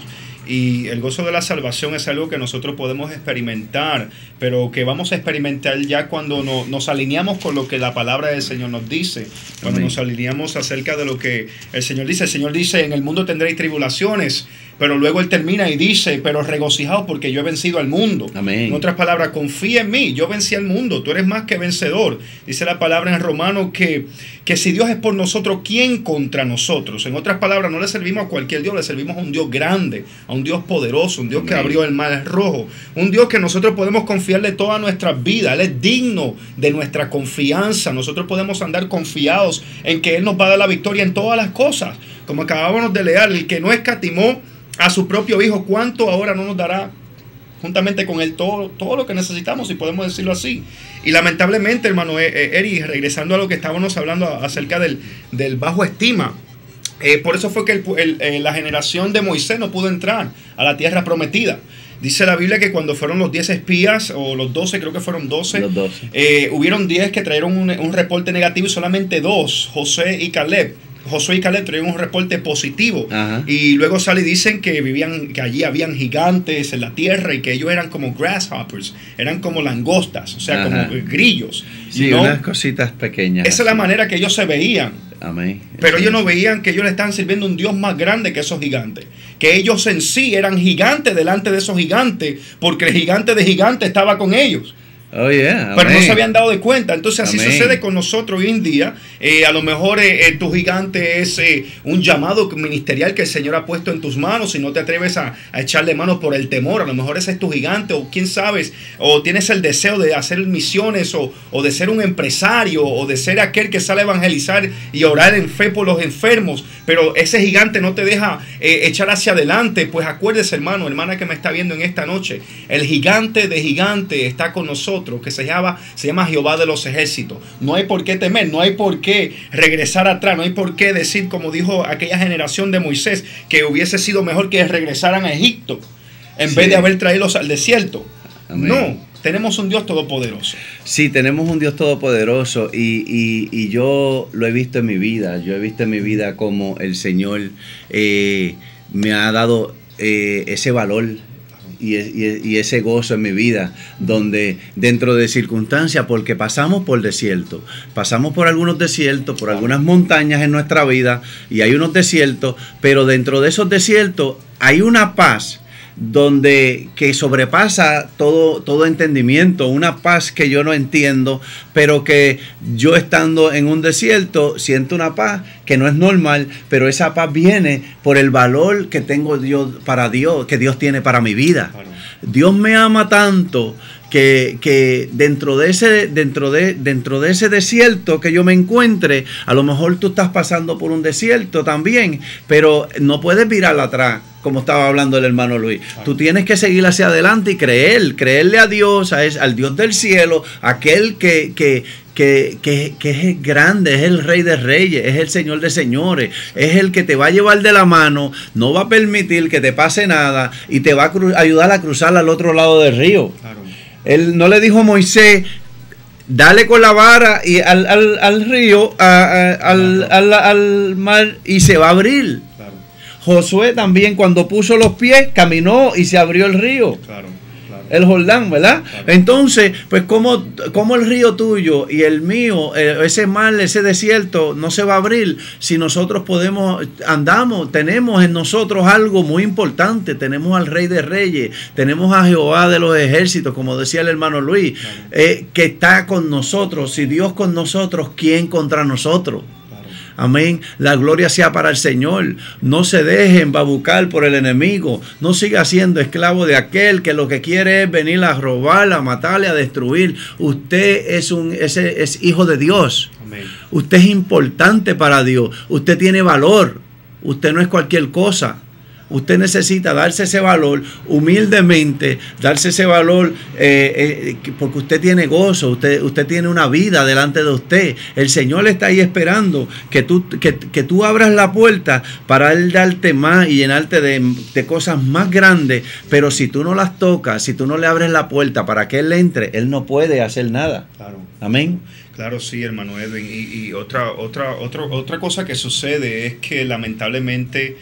Y el gozo de la salvación es algo que nosotros podemos experimentar, pero que vamos a experimentar ya cuando nos alineamos con lo que la palabra del Señor nos dice, cuando nos alineamos acerca de lo que el Señor dice. El Señor dice, en el mundo tendréis tribulaciones, pero luego Él termina y dice, pero regocijaos porque yo he vencido al mundo. Amén. En otras palabras, confía en mí, yo vencí al mundo, tú eres más que vencedor. Dice la palabra en Romanos que si Dios es por nosotros, ¿quién contra nosotros? En otras palabras, no le servimos a cualquier Dios, le servimos a un Dios grande, a un Dios poderoso, un Dios que abrió el mar rojo, un Dios que nosotros podemos confiarle toda nuestra vida. Él es digno de nuestra confianza. Nosotros podemos andar confiados en que Él nos va a dar la victoria en todas las cosas. Como acabábamos de leer, el que no escatimó a su propio Hijo, ¿cuánto ahora no nos dará juntamente con Él todo lo que necesitamos, si podemos decirlo así? Y lamentablemente, hermano Eri, regresando a lo que estábamos hablando acerca del bajo estima, por eso fue que la generación de Moisés no pudo entrar a la tierra prometida. Dice la Biblia que cuando fueron los 10 espías, o los 12, creo que fueron 12, hubieron 10 que trajeron un reporte negativo y solamente 2, Josué y Caleb trajeron un reporte positivo. Ajá. Y luego sale y dicen que allí habían gigantes en la tierra y que ellos eran como grasshoppers, eran como langostas, o sea, como grillos. Sí, ¿no? Unas cositas pequeñas. Esa es la manera que ellos se veían. Amén. Pero ellos no veían que ellos le estaban sirviendo a un Dios más grande que esos gigantes. Que ellos en sí eran gigantes delante de esos gigantes, porque el gigante de gigantes estaba con ellos. Oh, yeah. Pero no se habían dado de cuenta. Entonces así sucede con nosotros hoy en día. A lo mejor tu gigante es un llamado ministerial que el Señor ha puesto en tus manos y no te atreves a echarle manos por el temor. A lo mejor ese es tu gigante, o quién sabe, o tienes el deseo de hacer misiones, o de ser un empresario, o de ser aquel que sale a evangelizar y orar en fe por los enfermos. Pero ese gigante no te deja echar hacia adelante. Pues acuérdese, hermano, hermana que me está viendo en esta noche, el gigante de gigante está con nosotros, que se llama Jehová de los ejércitos. No hay por qué temer, no hay por qué regresar atrás, no hay por qué decir, como dijo aquella generación de Moisés, que hubiese sido mejor que regresaran a Egipto en vez de haber traídos al desierto. Amén. No, tenemos un Dios todopoderoso. Sí, tenemos un Dios todopoderoso y yo lo he visto en mi vida. Yo he visto en mi vida como el Señor me ha dado ese valor y ese gozo en mi vida, donde dentro de circunstancias, porque pasamos por desiertos, pasamos por algunos desiertos, por algunas montañas en nuestra vida, y hay unos desiertos, pero dentro de esos desiertos hay una paz que sobrepasa todo entendimiento, una paz que yo no entiendo, pero que yo estando en un desierto siento una paz que no es normal, pero esa paz viene por el valor que tengo para Dios, que Dios tiene para mi vida. Dios me ama tanto que dentro de ese desierto que yo me encuentre, a lo mejor tú estás pasando por un desierto también, pero no puedes virar atrás, como estaba hablando el hermano Luis. Tú tienes que seguir hacia adelante y creerle a Dios, al Dios del cielo, aquel que es grande, es el Rey de Reyes, es el Señor de Señores, es el que te va a llevar de la mano, no va a permitir que te pase nada y te va a ayudar a cruzar al otro lado del río. Claro. Él no le dijo a Moisés, dale con la vara y al río, al mar, y se va a abrir. Claro. Josué también, cuando puso los pies, caminó y se abrió el río. Claro. El Jordán, ¿verdad? Claro. Entonces, pues ¿cómo el río tuyo y el mío, ese mar, ese desierto, no se va a abrir si nosotros tenemos en nosotros algo muy importante? Tenemos al Rey de Reyes, tenemos a Jehová de los ejércitos, como decía el hermano Luis, que está con nosotros. Si Dios con nosotros, ¿quién contra nosotros? Amén. La gloria sea para el Señor. No se deje embabucar por el enemigo. No siga siendo esclavo de aquel que lo que quiere es venir a robar, a matarle, a destruir. Usted es hijo de Dios. Amén. Usted es importante para Dios. Usted tiene valor. Usted no es cualquier cosa. Usted necesita darse ese valor humildemente, darse ese valor porque usted tiene gozo, usted tiene una vida delante de usted. El Señor está ahí esperando que tú abras la puerta para Él darte más y llenarte de cosas más grandes, pero si tú no las tocas, si tú no le abres la puerta para que Él entre, Él no puede hacer nada. Claro. Amén. Claro, sí, hermano Edwin. Y otra cosa que sucede es que lamentablemente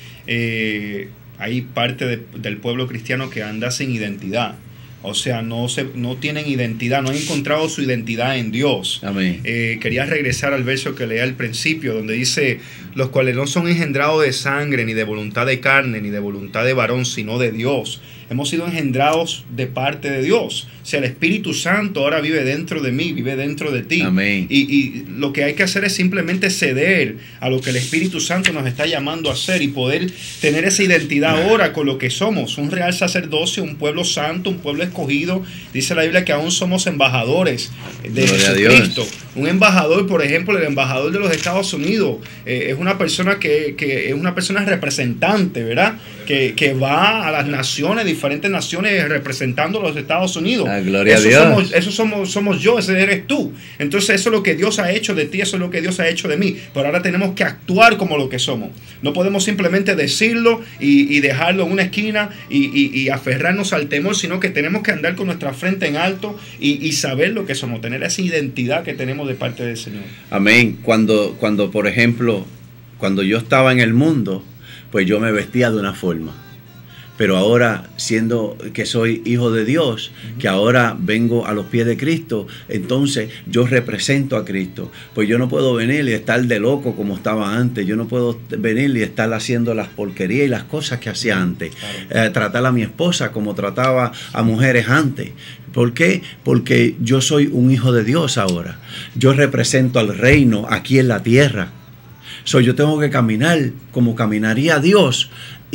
hay parte del pueblo cristiano que anda sin identidad. O sea, no tienen identidad, no han encontrado su identidad en Dios. Amén. Quería regresar al verso que leí al principio, donde dice, los cuales no son engendrados de sangre, ni de voluntad de carne, ni de voluntad de varón, sino de Dios. Hemos sido engendrados de parte de Dios. O sea, el Espíritu Santo ahora vive dentro de mí, vive dentro de ti. Amén. Y lo que hay que hacer es simplemente ceder a lo que el Espíritu Santo nos está llamando a hacer y poder tener esa identidad ahora con lo que somos. Un real sacerdocio, un pueblo santo, un pueblo escogido. Dice la Biblia que aún somos embajadores de Jesucristo. Un embajador, por ejemplo, el embajador de los Estados Unidos es una persona que es una persona representante, ¿verdad? Que va a las naciones, diferentes naciones representando a los Estados Unidos. Gloria a Dios. Eso somos yo, ese eres tú. Entonces eso es lo que Dios ha hecho de ti, eso es lo que Dios ha hecho de mí. Pero ahora tenemos que actuar como lo que somos. No podemos simplemente decirlo y dejarlo en una esquina y aferrarnos al temor, sino que tenemos que andar con nuestra frente en alto y saber lo que somos, tener esa identidad que tenemos de parte del Señor. Amén. Cuando por ejemplo, cuando yo estaba en el mundo, pues yo me vestía de una forma. Pero ahora, siendo que soy hijo de Dios, que ahora vengo a los pies de Cristo, entonces yo represento a Cristo. Pues yo no puedo venir y estar de loco como estaba antes. Yo no puedo venir y estar haciendo las porquerías y las cosas que hacía antes. Claro. Tratar a mi esposa como trataba a mujeres antes. ¿Por qué? Porque yo soy un hijo de Dios ahora. Yo represento al reino aquí en la tierra. Yo tengo que caminar como caminaría Dios.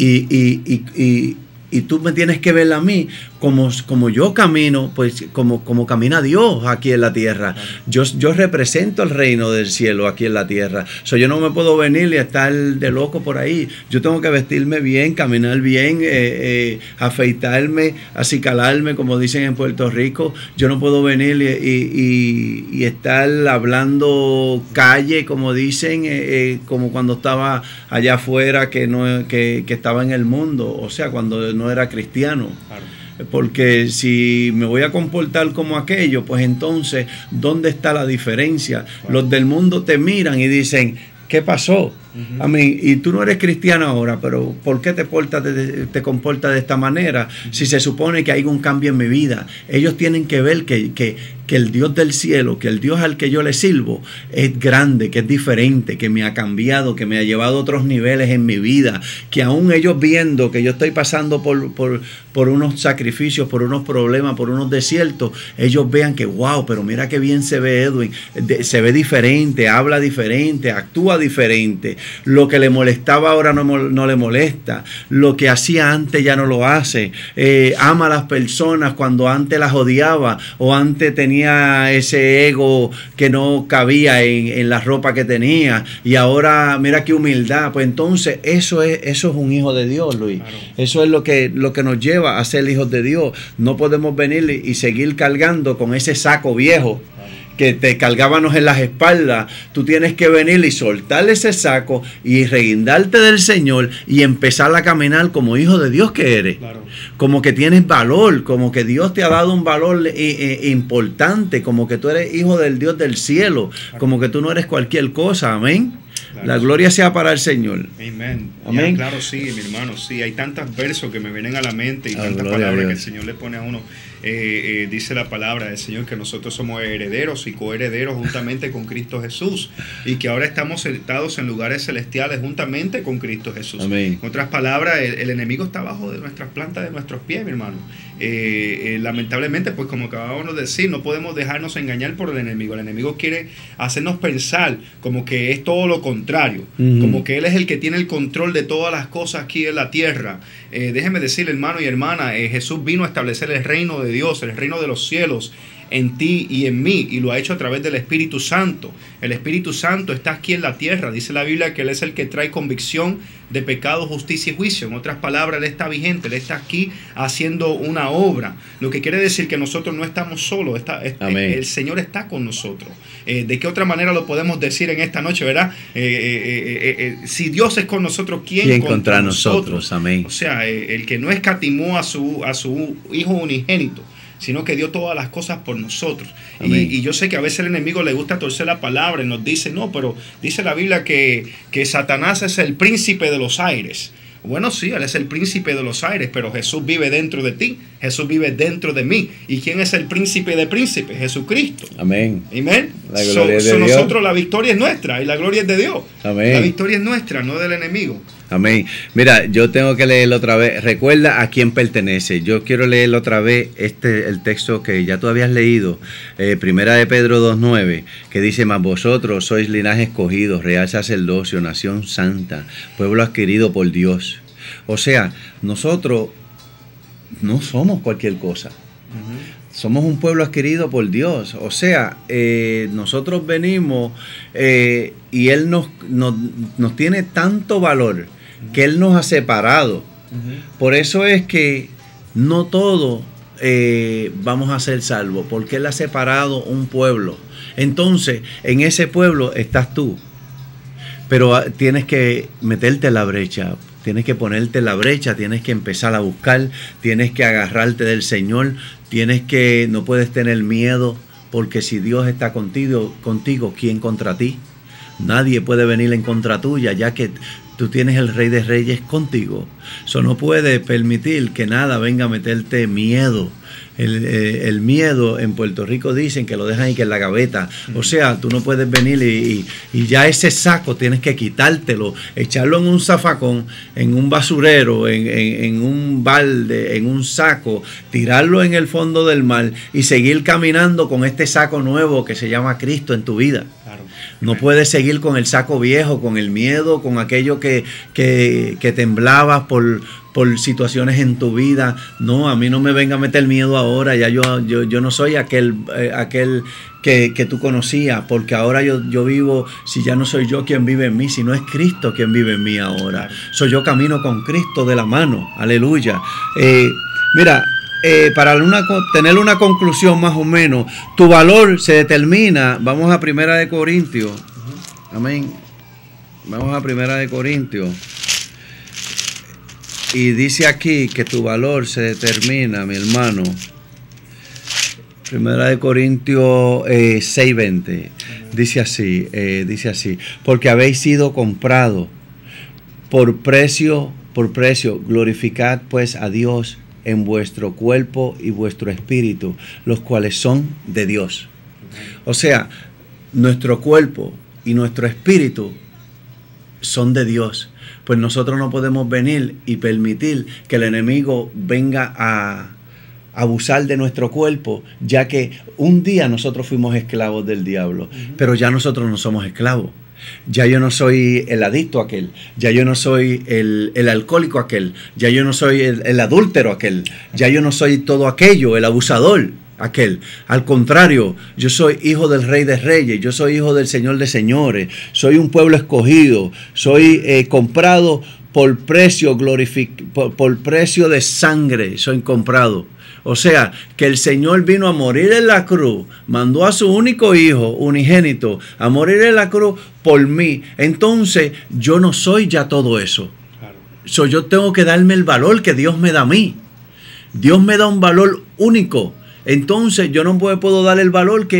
Y tú me tienes que ver a mí como yo camino, pues como camina Dios aquí en la tierra. Yo represento el reino del cielo aquí en la tierra. Yo no me puedo venir y estar de loco por ahí. Yo tengo que vestirme bien, caminar bien, afeitarme, acicalarme, como dicen en Puerto Rico. Yo no puedo venir y estar hablando calle, como dicen, como cuando estaba allá afuera, que estaba en el mundo. O sea, cuando no era cristiano. Claro. Porque si me voy a comportar como aquello, pues entonces, ¿dónde está la diferencia? Los del mundo te miran y dicen, ¿qué pasó? Amén. Y tú no eres cristiano ahora, pero ¿por qué te comportas de esta manera? Si se supone que hay un cambio en mi vida. Ellos tienen que ver que el Dios del cielo, que el Dios al que yo le sirvo es grande, que es diferente, que me ha cambiado, que me ha llevado a otros niveles en mi vida, que aún ellos viendo que yo estoy pasando por unos sacrificios, por unos problemas, por unos desiertos, ellos vean que wow, pero mira qué bien se ve Edwin, se ve diferente, habla diferente, actúa diferente. Lo que le molestaba ahora no le molesta. Lo que hacía antes ya no lo hace. Ama a las personas cuando antes las odiaba o antes tenía ese ego que no cabía en la ropa que tenía. Y ahora mira qué humildad. Pues entonces eso es un hijo de Dios, Luis. Claro. Eso es lo que nos lleva a ser hijos de Dios. No podemos venir y seguir cargando con ese saco viejo que te cargábamos en las espaldas. Tú tienes que venir y soltar ese saco y reguindarte del Señor y empezar a caminar como hijo de Dios que eres. Claro. Como que tienes valor, como que Dios te ha dado un valor importante, como que tú eres hijo del Dios del cielo, claro. Como que tú no eres cualquier cosa, amén. Claro. La gloria sea para el Señor. Amén. Amén. Ya, claro, sí, mi hermano, sí. Hay tantos versos que me vienen a la mente y tantas gloria a palabras que Dios. el Señor le pone a uno. Dice la palabra del Señor que nosotros somos herederos y coherederos juntamente con Cristo Jesús y que ahora estamos sentados en lugares celestiales juntamente con Cristo Jesús. Amén. En otras palabras, el enemigo está abajo de nuestras plantas, de nuestros pies, mi hermano. Lamentablemente, pues como acabamos de decir, no podemos dejarnos engañar por el enemigo. El enemigo quiere hacernos pensar como que es todo lo contrario, como que él es el que tiene el control de todas las cosas aquí en la tierra. Déjeme decirle, hermano y hermana, Jesús vino a establecer el reino de Dios, el reino de los cielos en ti y en mí, y lo ha hecho a través del Espíritu Santo. El Espíritu Santo está aquí en la tierra. Dice la Biblia que Él es el que trae convicción de pecado, justicia y juicio. En otras palabras, Él está vigente, Él está aquí haciendo una obra. Lo que quiere decir que nosotros no estamos solos, el Señor está con nosotros. ¿De qué otra manera lo podemos decir en esta noche, verdad? Si Dios es con nosotros, ¿quién contra nosotros? Amén. O sea, el que no escatimó a su Hijo unigénito, sino que dio todas las cosas por nosotros. Y yo sé que a veces el enemigo le gusta torcer la palabra y nos dice, no, pero dice la Biblia que Satanás es el príncipe de los aires. Bueno, sí, Él es el príncipe de los aires, pero Jesús vive dentro de ti, Jesús vive dentro de mí. ¿Y quién es el príncipe de príncipes? Jesucristo. Amén. Amén. La gloria es de Dios. Nosotros, la victoria es nuestra y la gloria es de Dios. Amén. La victoria es nuestra, no del enemigo. Amén. Mira, yo tengo que leerlo otra vez. Recuerda a quién pertenece. Yo quiero leerlo otra vez, el texto que ya tú habías leído, Primera de Pedro 2:9, que dice, mas vosotros sois linaje escogido, real sacerdocio, nación santa, pueblo adquirido por Dios. O sea, nosotros no somos cualquier cosa. Somos un pueblo adquirido por Dios. O sea, nosotros venimos y Él nos tiene tanto valor que Él nos ha separado. Por eso es que no todos vamos a ser salvos, porque Él ha separado un pueblo. Entonces, en ese pueblo estás tú. Pero tienes que meterte en la brecha. Tienes que ponerte en la brecha, tienes que empezar a buscar, tienes que agarrarte del Señor, no puedes tener miedo, porque si Dios está contigo, ¿quién contra ti? Nadie puede venir en contra tuya, ya que tú tienes el Rey de Reyes contigo. Eso no puede permitir que nada venga a meterte miedo. El miedo en Puerto Rico dicen que lo dejan ahí que en la gaveta. O sea, tú no puedes venir y ya ese saco tienes que quitártelo, echarlo en un zafacón, en un basurero, en un balde, en un saco, tirarlo en el fondo del mar y seguir caminando con este saco nuevo que se llama Cristo en tu vida. Claro. No puedes seguir con el saco viejo, con el miedo, con aquello que temblabas por situaciones en tu vida. No, a mí no me venga a meter miedo ahora. Ya yo no soy aquel que tú conocías, porque ahora yo vivo, si ya no soy yo quien vive en mí, sino es Cristo quien vive en mí ahora. Soy yo camino con Cristo de la mano. Aleluya. Mira, para tener una conclusión más o menos, tu valor se determina. Vamos a Primera de Corintios. Amén. Vamos a Primera de Corintios. Y dice aquí que tu valor se determina, mi hermano. Primera de Corintios 6:20. Dice así, porque habéis sido comprados por precio, glorificad pues a Dios en vuestro cuerpo y vuestro espíritu, los cuales son de Dios. O sea, nuestro cuerpo y nuestro espíritu son de Dios. Pues nosotros no podemos venir y permitir que el enemigo venga a abusar de nuestro cuerpo, ya que un día nosotros fuimos esclavos del diablo, pero ya nosotros no somos esclavos. Ya yo no soy el adicto aquel, ya yo no soy el alcohólico aquel, ya yo no soy el adúltero aquel, ya yo no soy todo aquello, el abusador aquel. Al contrario, yo soy hijo del Rey de Reyes, yo soy hijo del Señor de Señores, soy un pueblo escogido, soy comprado por precio, por precio de sangre, soy comprado. O sea, que el Señor vino a morir en la cruz, mandó a su único hijo, unigénito, a morir en la cruz por mí. Entonces, yo no soy ya todo eso. Claro. Yo tengo que darme el valor que Dios me da a mí. Dios me da un valor único. Entonces, yo no puedo dar el valor que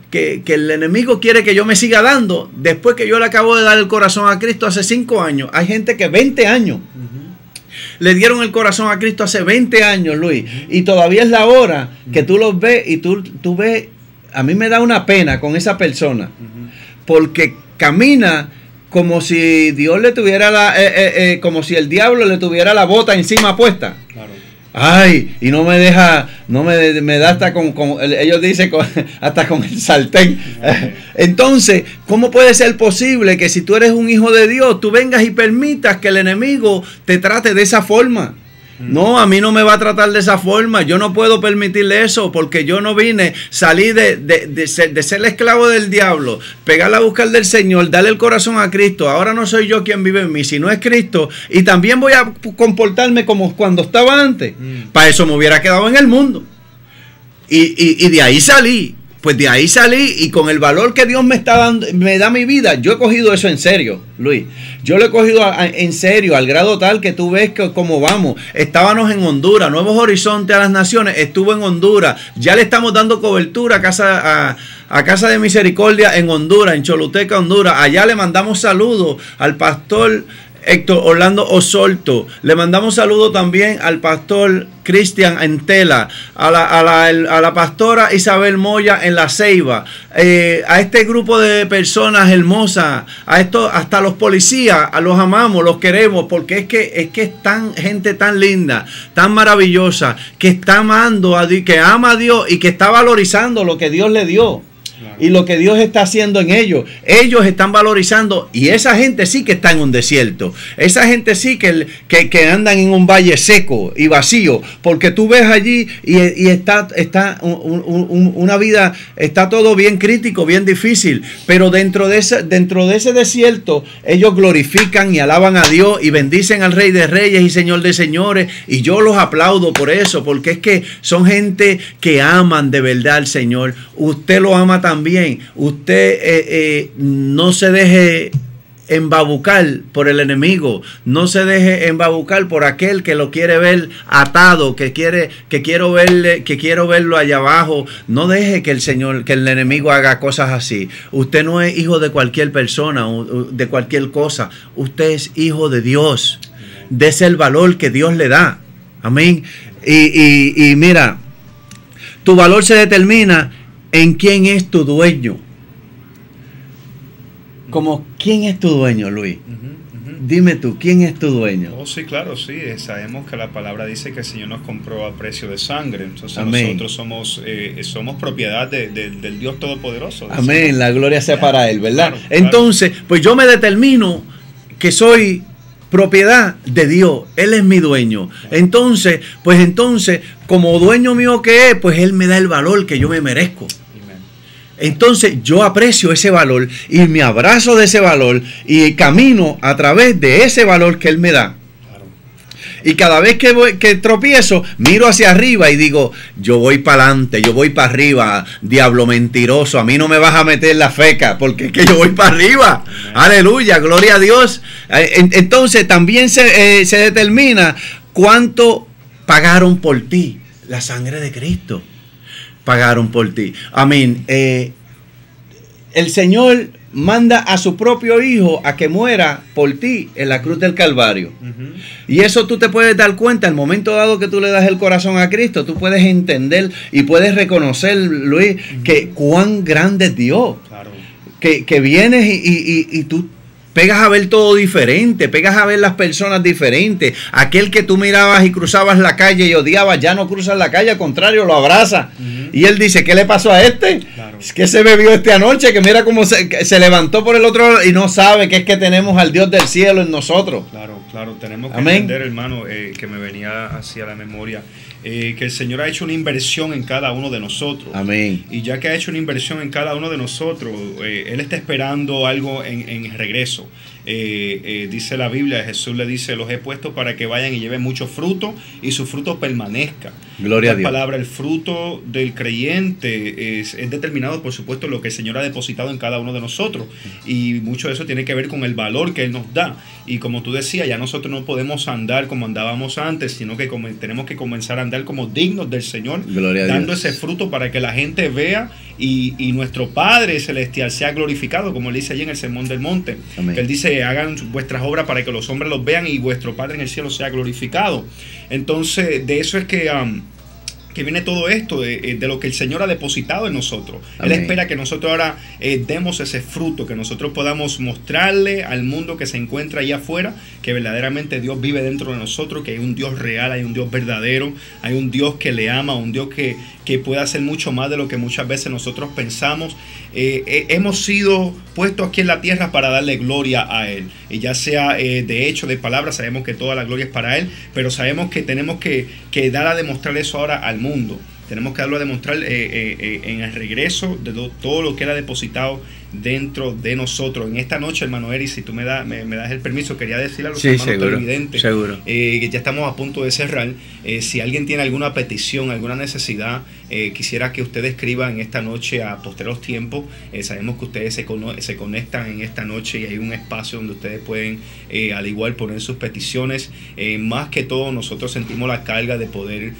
que el enemigo quiere que yo me siga dando después que yo le acabo de dar el corazón a Cristo hace 5 años. Hay gente que 20 años le dieron el corazón a Cristo hace 20 años, Luis, y todavía es la hora que tú los ves y tú ves, a mí me da una pena con esa persona, porque camina como si Dios le tuviera como si el diablo le tuviera la bota encima puesta. Claro. Ay, y no me deja, me da hasta ellos dicen, hasta con el sartén. Entonces, ¿cómo puede ser posible que si tú eres un hijo de Dios, tú vengas y permitas que el enemigo te trate de esa forma? No, a mí no me va a tratar de esa forma. Yo no puedo permitirle eso, porque yo no vine, salí de ser el esclavo del diablo, pegarle a buscar del Señor, darle el corazón a Cristo. Ahora no soy yo quien vive en mí, sino es Cristo. Y también voy a comportarme como cuando estaba antes. Para eso me hubiera quedado en el mundo. Y de ahí salí. Pues de ahí salí, y con el valor que Dios me está dando, me da mi vida, yo he cogido eso en serio, Luis. Yo lo he cogido en serio, al grado tal que tú ves que cómo vamos. Estábamos en Honduras, Nuevos Horizontes a las Naciones, estuvo en Honduras. Ya le estamos dando cobertura a Casa de Misericordia en Honduras, en Choluteca, Honduras. Allá le mandamos saludos al pastor Héctor Orlando Osorto. Le mandamos saludos también al pastor Cristian Entela, a la pastora Isabel Moya en La Ceiba, a este grupo de personas hermosas, hasta los policías, los amamos, los queremos, porque es que es tan gente tan linda, tan maravillosa, que está amando a Dios, que ama a Dios y que está valorizando lo que Dios le dio. Y lo que Dios está haciendo en ellos. Ellos están valorizando. Y esa gente sí que está en un desierto. Esa gente sí que andan en un valle seco y vacío. Porque tú ves allí y está una vida, está todo bien crítico, bien difícil. Pero dentro de ese desierto, ellos glorifican y alaban a Dios y bendicen al Rey de Reyes y Señor de Señores. Y yo los aplaudo por eso. Porque es que son gente que aman de verdad al Señor. Usted lo ama también. Usted no se deje embabucar por el enemigo, no se deje embabucar por aquel que lo quiere ver atado, que quiero verlo allá abajo. No deje que el enemigo haga cosas así. Usted no es hijo de cualquier persona, de cualquier cosa. Usted es hijo de Dios. Dese el valor que Dios le da. Amén. Y mira, tu valor se determina en quién es tu dueño. Como, ¿quién es tu dueño, Luis? Dime tú, ¿quién es tu dueño? Oh, sí, claro, sí. Sabemos que la palabra dice que el Señor nos compró a precio de sangre. Entonces Amén. Nosotros somos propiedad del Dios Todopoderoso. Amén, la gloria sea para Él, ¿verdad? Claro, Entonces, pues yo me determino que soy propiedad de Dios. Él es mi dueño. Entonces, como dueño mío que es, pues Él me da el valor que yo me merezco. Entonces yo aprecio ese valor y me abrazo de ese valor y camino a través de ese valor que Él me da. Y cada vez que tropiezo, miro hacia arriba y digo, yo voy para adelante, yo voy para arriba, diablo mentiroso, a mí no me vas a meter la feca, porque es que yo voy para arriba. Aleluya, gloria a Dios. Entonces también se determina cuánto pagaron por ti. La sangre de Cristo pagaron por ti. Amén. El Señor manda a su propio Hijo a que muera por ti en la cruz del Calvario. Y eso tú te puedes dar cuenta, al momento dado que tú le das el corazón a Cristo, tú puedes entender y puedes reconocer, Luis, que cuán grande es Dios. Claro. Que vienes y tú pegas a ver todo diferente, pegas a ver las personas diferentes. Aquel que tú mirabas y cruzabas la calle y odiabas, ya no cruzas la calle, al contrario, lo abrazas. Y él dice, ¿qué le pasó a este? Claro. Es que se bebió anoche, que mira cómo se levantó por el otro lado y no sabe que es que tenemos al Dios del cielo en nosotros. Claro, tenemos que Amén. entender, hermano, que me venía hacia la memoria, que el Señor ha hecho una inversión en cada uno de nosotros. Amén. Y ya que ha hecho una inversión en cada uno de nosotros, Él está esperando algo en regreso. Dice la Biblia, Jesús le dice, los he puesto para que vayan y lleven mucho fruto y su fruto permanezca. Gloria a Dios. Palabra, el fruto del creyente es determinado, por supuesto, lo que el Señor ha depositado en cada uno de nosotros, y mucho de eso tiene que ver con el valor que Él nos da. Y como tú decías, ya nosotros no podemos andar como andábamos antes, sino que tenemos que comenzar a andar como dignos del Señor, dando ese fruto para que la gente vea y nuestro Padre Celestial sea glorificado, como Él dice allí en el Sermón del Monte. Amén. Que Él dice, hagan vuestras obras para que los hombres los vean y vuestro Padre en el cielo sea glorificado. Entonces, de eso es que viene todo esto, de lo que el Señor ha depositado en nosotros. Amén. Él espera que nosotros ahora demos ese fruto, que nosotros podamos mostrarle al mundo que se encuentra allá afuera, que verdaderamente Dios vive dentro de nosotros, que hay un Dios real, hay un Dios verdadero, hay un Dios que le ama, un Dios que puede hacer mucho más de lo que muchas veces nosotros pensamos. Hemos sido puestos aquí en la tierra para darle gloria a Él, y ya sea de hecho, de palabra, sabemos que toda la gloria es para Él, pero sabemos que tenemos que dar a demostrar eso ahora al mundo. Tenemos que darlo a demostrar en el regreso de todo lo que Él ha depositado dentro de nosotros. En esta noche, hermano Eri, si tú me das el permiso, quería decir a los hermanos televidentes que ya estamos a punto de cerrar. Si alguien tiene alguna petición, alguna necesidad, quisiera que usted escriba en esta noche a Posteros Tiempos. Sabemos que ustedes se conectan en esta noche y hay un espacio donde ustedes pueden al igual poner sus peticiones. Más que todo, nosotros sentimos la carga de poder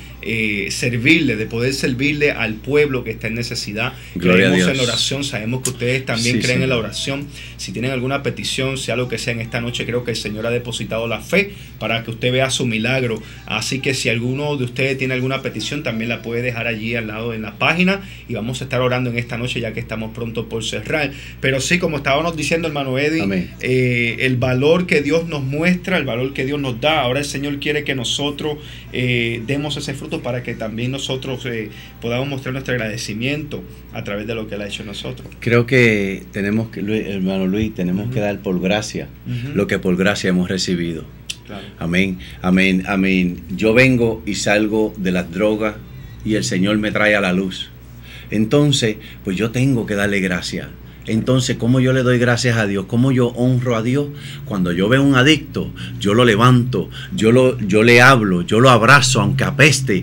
servirle al pueblo que está en necesidad. Creemos en la oración, sabemos que ustedes también creen en la oración. Si tienen alguna petición, sea lo que sea en esta noche, creo que el Señor ha depositado la fe para que usted vea su milagro. Así que si alguno de ustedes tiene alguna petición, también la puede dejar allí al lado en la página, y vamos a estar orando en esta noche, ya que estamos pronto por cerrar. Pero sí, como estábamos diciendo, hermano Eddie, el valor que Dios nos muestra, el valor que Dios nos da, ahora el Señor quiere que nosotros demos ese fruto para que también nosotros podamos mostrar nuestro agradecimiento a través de lo que Él ha hecho en nosotros. Creo que tenemos que, hermano Luis, tenemos que dar por gracia lo que por gracia hemos recibido. Claro. Amén, amén, amén. Yo vengo y salgo de las drogas y el Señor me trae a la luz. Entonces, pues yo tengo que darle gracias. Entonces, ¿cómo yo le doy gracias a Dios? ¿Cómo yo honro a Dios? Cuando yo veo un adicto, yo lo levanto, yo le hablo, yo lo abrazo, aunque apeste,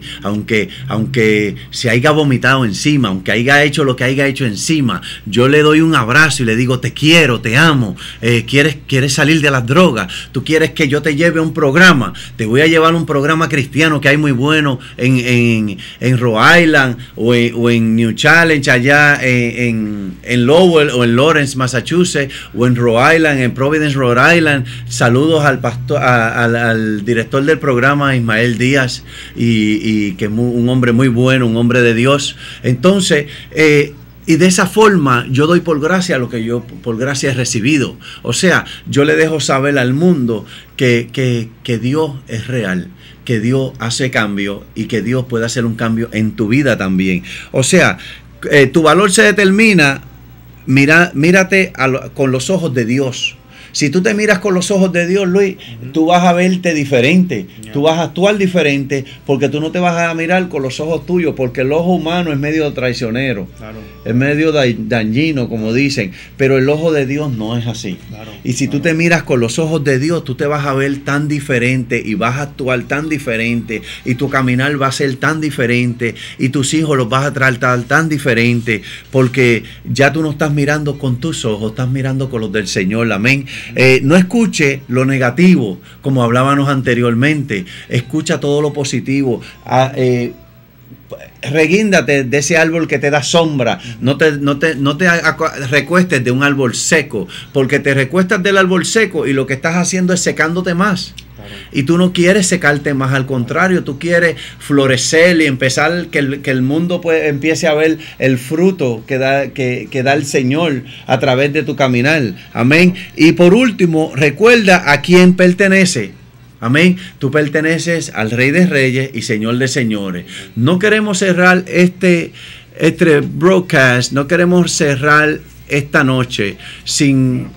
aunque se haya vomitado encima, aunque haya hecho lo que haya hecho encima, yo le doy un abrazo y le digo, te quiero, te amo, ¿quieres salir de las drogas? ¿Tú quieres que yo te lleve a un programa? Te voy a llevar a un programa cristiano que hay muy bueno en Rhode Island o en New Challenge, allá en Lowell, o en Lawrence, Massachusetts, o en Rhode Island, en Providence, Rhode Island. Saludos al pastor, al director del programa, Ismael Díaz, y que un hombre muy bueno, un hombre de Dios. Entonces, y de esa forma yo doy por gracia lo que yo por gracia he recibido. O sea, yo le dejo saber al mundo que Dios es real, que Dios hace cambio y que Dios puede hacer un cambio en tu vida también. O sea, tu valor se determina. Mírate con los ojos de Dios. Si tú te miras con los ojos de Dios, Luis, tú vas a verte diferente, tú vas a actuar diferente, porque tú no te vas a mirar con los ojos tuyos, porque el ojo humano es medio traicionero, es medio dañino, como dicen, pero el ojo de Dios no es así. Y si tú te miras con los ojos de Dios, tú te vas a ver tan diferente y vas a actuar tan diferente, y tu caminar va a ser tan diferente, y tus hijos los vas a tratar tan diferente, porque ya tú no estás mirando con tus ojos, estás mirando con los del Señor. Amén. No escuche lo negativo, como hablábamos anteriormente. Escucha todo lo positivo. Reguíndate de ese árbol que te da sombra. No te recuestes de un árbol seco, porque te recuestas del árbol seco y lo que estás haciendo es secándote más. Y tú no quieres secarte más, al contrario, tú quieres florecer y empezar que el mundo empiece a ver el fruto que da el Señor a través de tu caminar. Amén. Y por último, recuerda a quién pertenece. Amén. Tú perteneces al Rey de Reyes y Señor de Señores. No queremos cerrar este broadcast, no queremos cerrar esta noche sin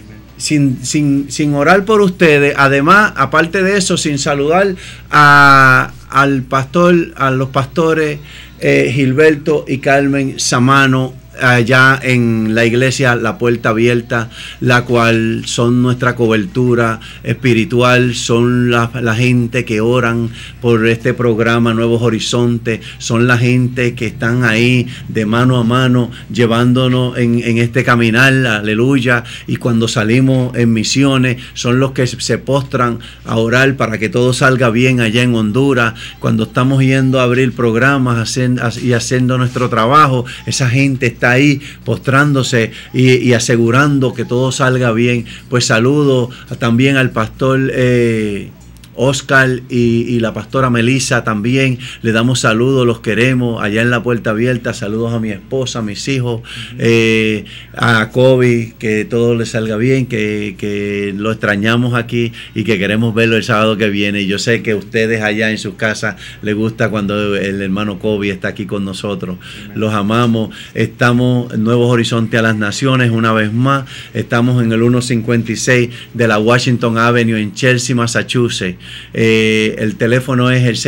orar por ustedes. Además, aparte de eso, sin saludar a los pastores Gilberto y Carmen Samano allá en la iglesia La Puerta Abierta, la cual son nuestra cobertura espiritual, son la gente que oran por este programa Nuevos Horizontes, son la gente que están ahí de mano a mano llevándonos en este caminar, aleluya, y cuando salimos en misiones son los que se postran a orar para que todo salga bien allá en Honduras, cuando estamos yendo a abrir programas y haciendo nuestro trabajo, esa gente está ahí postrándose y asegurando que todo salga bien. Pues saludo también al pastor Oscar y la pastora Melissa también, le damos saludos, los queremos allá en La Puerta Abierta. Saludos a mi esposa, a mis hijos, a Kobe, que todo le salga bien, que lo extrañamos aquí y que queremos verlo el sábado que viene. Y yo sé que ustedes allá en sus casas les gusta cuando el hermano Kobe está aquí con nosotros. Los amamos. Estamos en Nuevos Horizontes a las Naciones una vez más. Estamos en el 156 de la Washington Avenue en Chelsea, Massachusetts. El teléfono es el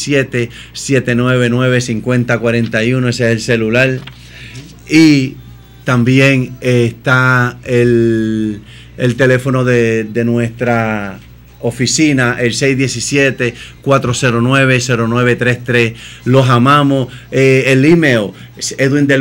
617-799-5041, ese es el celular. Y también está el teléfono de nuestra oficina, el 617-409-0933. Los amamos. El email es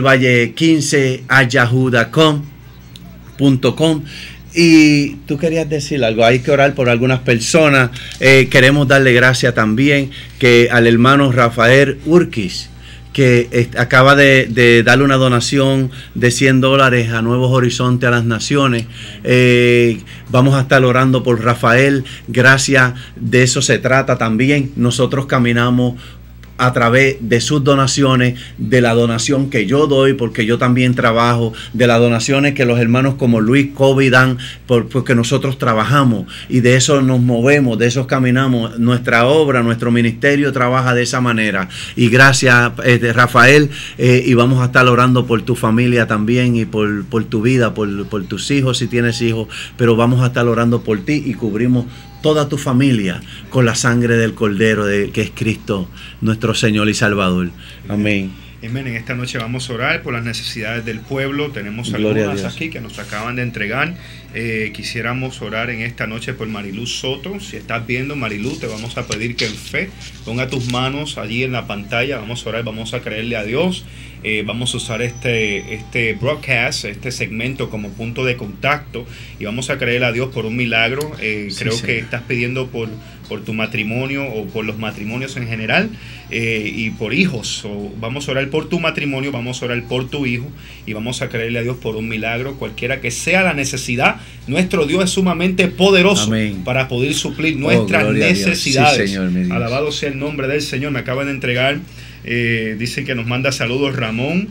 edwindelvalle15@yahoo.com. Y tú querías decir algo, hay que orar por algunas personas. Queremos darle gracias también que al hermano Rafael Urquiz, que acaba de darle una donación de $100 a Nuevos Horizontes a las Naciones. Vamos a estar orando por Rafael. Gracias, de eso se trata también. Nosotros caminamos a través de sus donaciones, de la donación que yo doy, porque yo también trabajo, de las donaciones que los hermanos como Luis Kobe dan, porque nosotros trabajamos y de eso nos movemos, de eso caminamos. Nuestra obra, nuestro ministerio trabaja de esa manera. Y gracias, Rafael, y vamos a estar orando por tu familia también y por tu vida, por tus hijos si tienes hijos, pero vamos a estar orando por ti y cubrimos toda tu familia con la sangre del Cordero que es Cristo, nuestro Señor y Salvador. Amén. Amén. En esta noche vamos a orar por las necesidades del pueblo. Tenemos Gloria algunas a Dios. aquí que nos acaban de entregar. Quisiéramos orar en esta noche por Marilú Soto. Si estás viendo, Marilú, te vamos a pedir que en fe ponga tus manos allí en la pantalla. Vamos a orar, vamos a creerle a Dios. Vamos a usar este broadcast, este segmento como punto de contacto y vamos a creerle a Dios por un milagro. Creo que estás pidiendo por tu matrimonio o por los matrimonios en general y por hijos. Vamos a orar por tu matrimonio, vamos a orar por tu hijo y vamos a creerle a Dios por un milagro, cualquiera que sea la necesidad. Nuestro Dios es sumamente poderoso. Amén. Para poder suplir nuestras necesidades. Sí, Señor, alabado sea el nombre del Señor. Me acaban de entregar, dicen que nos manda saludos Ramón.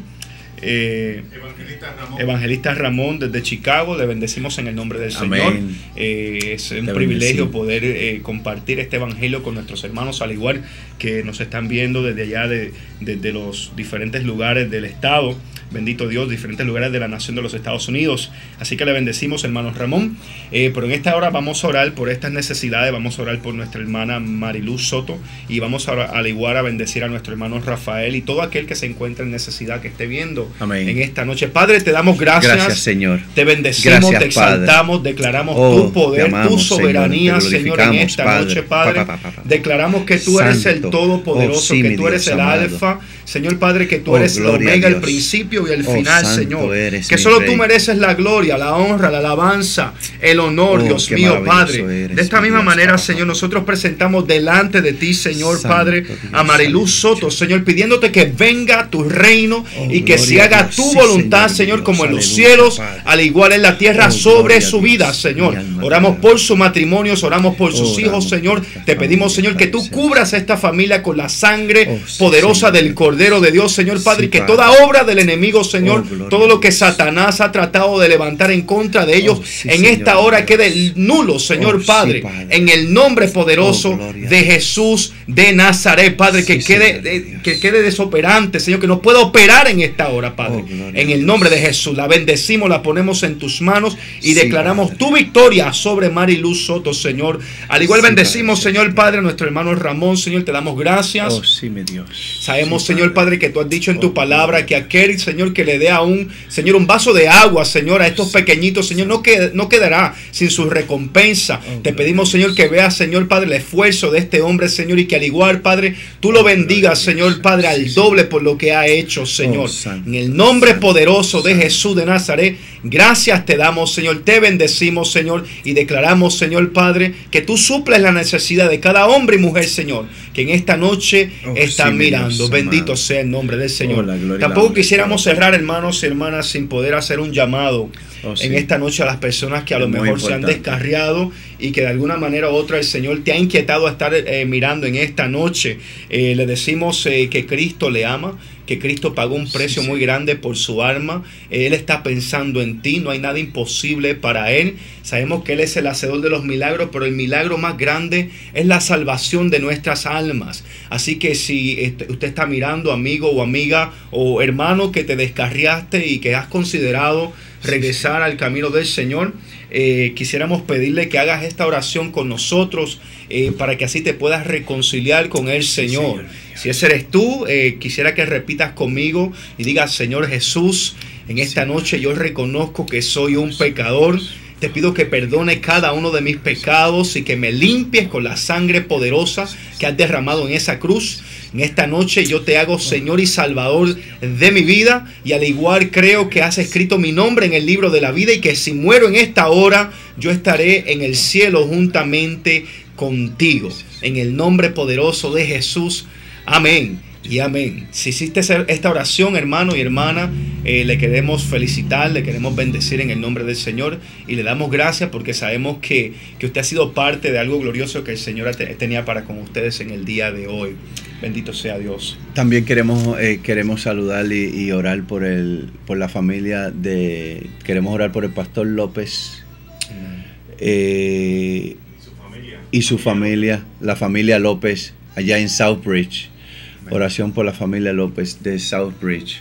Evangelista Ramón desde Chicago, le bendecimos en el nombre del Señor. Es un privilegio poder compartir este evangelio con nuestros hermanos, al igual que nos están viendo desde allá desde los diferentes lugares del estado. Bendito Dios, diferentes lugares de la nación de los Estados Unidos. Así que le bendecimos, hermano Ramón. Pero en esta hora vamos a orar por estas necesidades. Vamos a orar por nuestra hermana Marilú Soto. Y vamos a, al igual, a bendecir a nuestro hermano Rafael y todo aquel que se encuentre en necesidad, que esté viendo. Amén. En esta noche. Padre, te damos gracias. Gracias, Señor. Te bendecimos, gracias, te exaltamos, Padre. Declaramos tu poder, amamos, tu soberanía, Señor, en esta noche, Padre. Declaramos que tú eres el Todopoderoso, sí, que tú eres el Alfa. Señor Padre, que tú eres el Omega, el principio y el final, Señor. Que solo tú mereces la gloria, la honra, la alabanza, el honor, Dios mío, Padre. De esta misma manera, Señor, nosotros presentamos delante de ti, Señor, Padre, a Marilú Soto, Señor, pidiéndote que venga tu reino y que se haga tu voluntad, Señor, como en los cielos, al igual en la tierra, sobre su vida, Señor. Oramos por sus matrimonios, oramos por sus hijos, Señor. Te pedimos, Señor, que tú cubras a esta familia con la sangre poderosa del Cordero de Dios, Señor Padre, y que toda obra del enemigo, Señor, todo lo que Satanás ha tratado de levantar en contra de ellos, en esta hora quede nulo, Señor Padre, en el nombre poderoso de Jesús de Nazaret, Padre, que quede desoperante, Señor, que no pueda operar en esta hora, Padre, en el nombre de Jesús. La bendecimos, la ponemos en tus manos y declaramos tu victoria sobre Marilú Soto, Señor. Al igual bendecimos, Señor Padre, a nuestro hermano Ramón, Señor, te damos gracias. Sabemos, Señor Padre, que tú has dicho en tu palabra que aquel, Señor, Señor, que le dé aún, Señor, un vaso de agua, Señor, a estos pequeñitos, Señor, no quedará sin su recompensa. Te pedimos, Señor, que veas, Señor, Padre, el esfuerzo de este hombre, Señor, y que al igual, Padre, tú lo bendigas, Señor, Padre, al doble por lo que ha hecho, Señor. En el nombre poderoso de Jesús de Nazaret, gracias te damos, Señor, te bendecimos, Señor, y declaramos, Señor, Padre, que tú suples la necesidad de cada hombre y mujer, Señor, que en esta noche están mirando. Dios, bendito amado sea el nombre del Señor. la gloria y Tampoco la quisiéramos honra. cerrar, hermanos y hermanas, sin poder hacer un llamado Sí. en esta noche a las personas que a lo Es muy mejor se han importante. descarriado y que de alguna manera u otra el Señor te ha inquietado a estar mirando en esta noche. Le decimos que Cristo le ama, que Cristo pagó un precio muy grande por su alma. Él está pensando en ti, no hay nada imposible para Él. Sabemos que Él es el hacedor de los milagros, pero el milagro más grande es la salvación de nuestras almas. Así que si usted está mirando, amigo o amiga o hermano, que te descarriaste y que has considerado regresar al camino del Señor, quisiéramos pedirle que hagas esta oración con nosotros para que así te puedas reconciliar con el Señor. Si ese eres tú, quisiera que repitas conmigo y digas: Señor Jesús, en esta noche yo reconozco que soy un pecador. Te pido que perdone cada uno de mis pecados y que me limpies con la sangre poderosa que has derramado en esa cruz. En esta noche yo te hago Señor y Salvador de mi vida, y al igual creo que has escrito mi nombre en el libro de la vida, y que si muero en esta hora yo estaré en el cielo juntamente contigo. En el nombre poderoso de Jesús. Amén y amén. Si hiciste esta oración, hermano y hermana, le queremos felicitar, le queremos bendecir en el nombre del Señor, y le damos gracias porque sabemos que usted ha sido parte de algo glorioso que el Señor tenía para con ustedes en el día de hoy. Bendito sea Dios. También queremos saludar y orar por la familia queremos orar por el pastor López y su familia, la familia López allá en Southbridge. Oración por la familia López de Southbridge.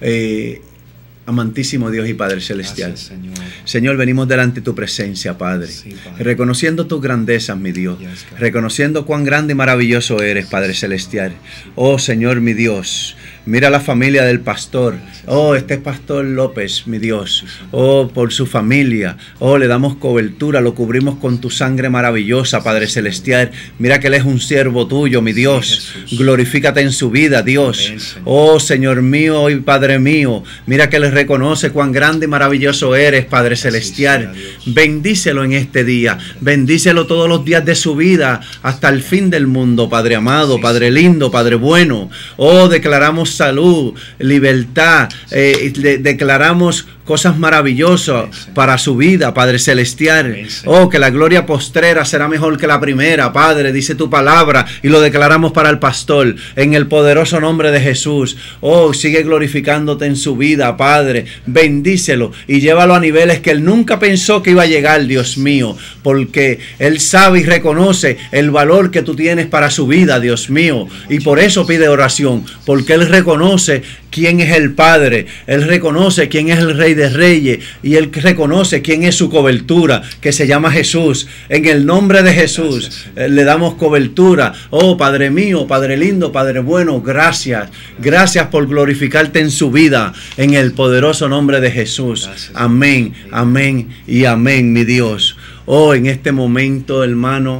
Amantísimo Dios y Padre Celestial. Gracias, Señor. Señor, venimos delante de tu presencia, Padre. Sí, Padre. Reconociendo tus grandezas, mi Dios. Yes, God. Reconociendo cuán grande y maravilloso eres, Padre Celestial. Oh, Señor, mi Dios. Mira la familia del pastor. Oh, este pastor López, mi Dios. Oh, por su familia. Oh, le damos cobertura, lo cubrimos con tu sangre maravillosa, Padre Celestial. Mira que él es un siervo tuyo, mi Dios. Glorifícate en su vida, Dios. Amén, Señor. Oh, Señor mío y Padre mío. Mira que él reconoce cuán grande y maravilloso eres, Padre Celestial. sea Dios. Bendícelo en este día. Bendícelo todos los días de su vida hasta el fin del mundo, Padre amado, Padre lindo, Padre bueno. Oh, declaramos salud, libertad, declaramos cosas maravillosas para su vida, Padre Celestial. Oh, que la gloria postrera será mejor que la primera, Padre, dice tu palabra, y lo declaramos para el pastor, en el poderoso nombre de Jesús. Oh, sigue glorificándote en su vida, Padre. Bendícelo y llévalo a niveles que él nunca pensó que iba a llegar, Dios mío, porque él sabe y reconoce el valor que tú tienes para su vida, Dios mío, y por eso pide oración, porque él reconoce quién es el Padre, él reconoce quién es el Rey de Reyes, y él reconoce quién es su cobertura, que se llama Jesús. En el nombre de Jesús le damos cobertura. Oh, Padre mío, Padre lindo, Padre bueno, gracias. Gracias por glorificarte en su vida, en el poderoso nombre de Jesús. Amén, amén y amén, mi Dios. Oh, en este momento, hermano,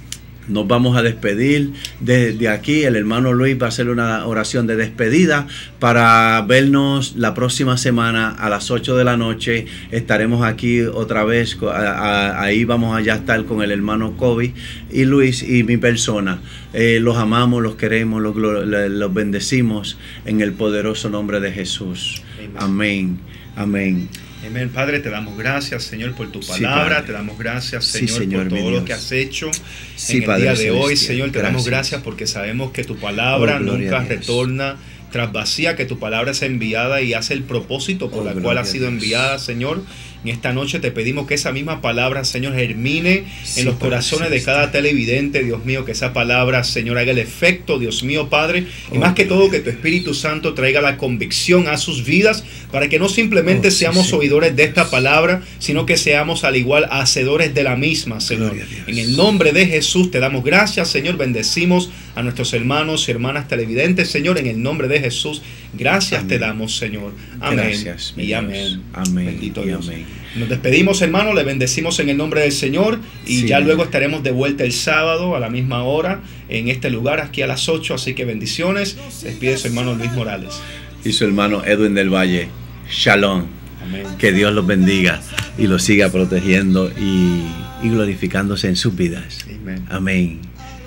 nos vamos a despedir de aquí. El hermano Luis va a hacer una oración de despedida para vernos la próxima semana a las 8 de la noche. Estaremos aquí otra vez. Ahí vamos a ya estar con el hermano Kobe y Luis y mi persona. Los amamos, los queremos, los bendecimos en el poderoso nombre de Jesús. Amén. Amén. Amén. Padre, te damos gracias, Señor, por tu palabra. Sí, te damos gracias, Sí, Señor, Señor, por mi todo lo Dios. que has hecho Sí, en el Padre día de hoy. celestial. Señor, te damos Gracias. gracias porque sabemos que tu palabra Oh, gloria a nunca Dios. retorna tras vacía, que tu palabra es enviada y hace el propósito por Oh, la cual gloria ha a sido Dios. enviada, Señor. En esta noche te pedimos que esa misma palabra, Señor, germine Sí, en los Padre corazones de celestial. cada televidente, Dios mío, que esa palabra, Señor, haga el efecto, Dios mío, Padre, y Oh, más que gloria todo que tu Espíritu Santo traiga la convicción a sus vidas, para que no simplemente Oh, sí, seamos Señor. oidores de esta palabra, sino que seamos al igual hacedores de la misma, Señor. Gloria a Dios. En el nombre de Jesús te damos gracias, Señor, bendecimos a nuestros hermanos y hermanas televidentes, Señor, en el nombre de Jesús. Gracias Amén. te damos, Señor. Amén. Gracias, mi y Dios. amén. Amén Bendito y Dios. amén. Nos despedimos, hermano. Le bendecimos en el nombre del Señor. Y Sí. ya luego estaremos de vuelta el sábado a la misma hora en este lugar, aquí a las 8. Así que bendiciones. Despide su hermano Luis Morales. Y su hermano Edwin del Valle. Shalom. Amén. Que Dios los bendiga y los siga protegiendo y glorificándose en sus vidas. Amén. Amén.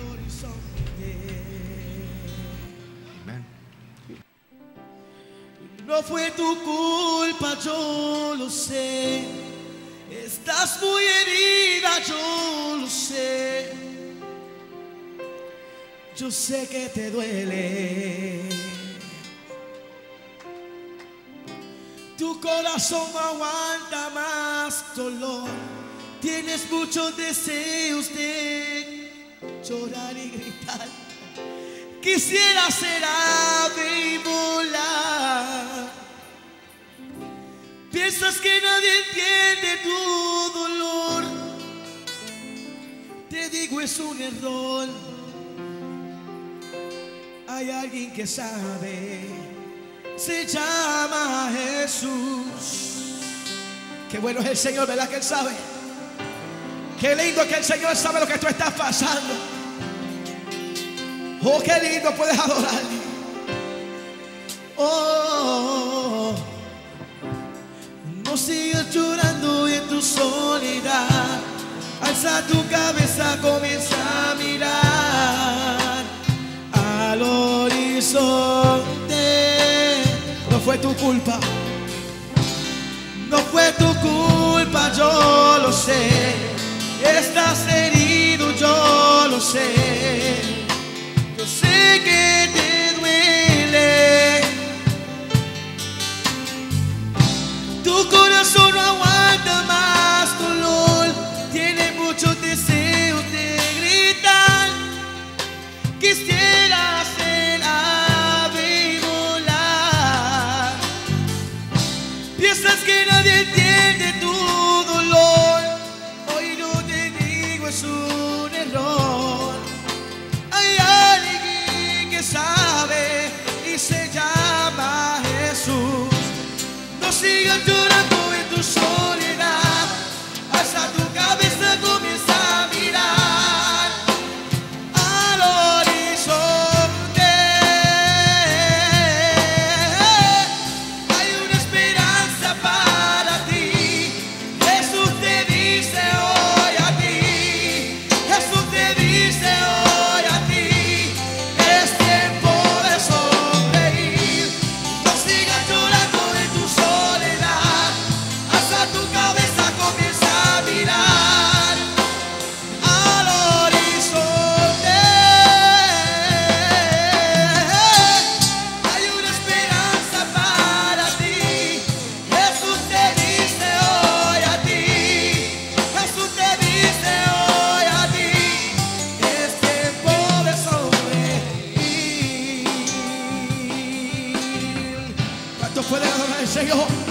No fue tu culpa, yo lo sé. Estás muy herida, yo lo sé. Yo sé que te duele. Tu corazón no aguanta más dolor. Tienes muchos deseos de llorar y gritar. Quisiera ser ave y volar. Piensas que nadie entiende tu dolor. Te digo, es un error. Hay alguien que sabe. Se llama Jesús. Qué bueno es el Señor, ¿verdad que Él sabe? Qué lindo que el Señor sabe lo que tú estás pasando. Oh, qué lindo puedes adorarle. Oh, no sigas llorando en tu soledad. Alza tu cabeza, comienza a mirar al horizonte. No fue tu culpa. No fue tu culpa, yo lo sé. Estás herido, yo lo sé. Yo sé que te duele. Tu corazón no aguanta más dolor. Tiene muchos deseos de gritar. Quisiera ser ave y volar. Piensas que nadie entiende tu dolor. Hoy yo te digo, es un error. Hay alguien que sabe y se llama Jesús. No sigas llorando en tu soledad. Alza tu cabeza, comienza a mirar al horizonte. Hay una esperanza para ti. Jesús te dice hoy a ti. Jesús te dice hoy a ti. Es tiempo de sonreír. No sigas llorando en tu soledad. Alza tu cabeza, comienza a mirar al horizonte. Hay una esperanza para ti. Jesús te dice hoy a ti. Jesús te dice hoy a ti. Es tiempo de sonreír. ¿Cuántos pueden adorar al Señor?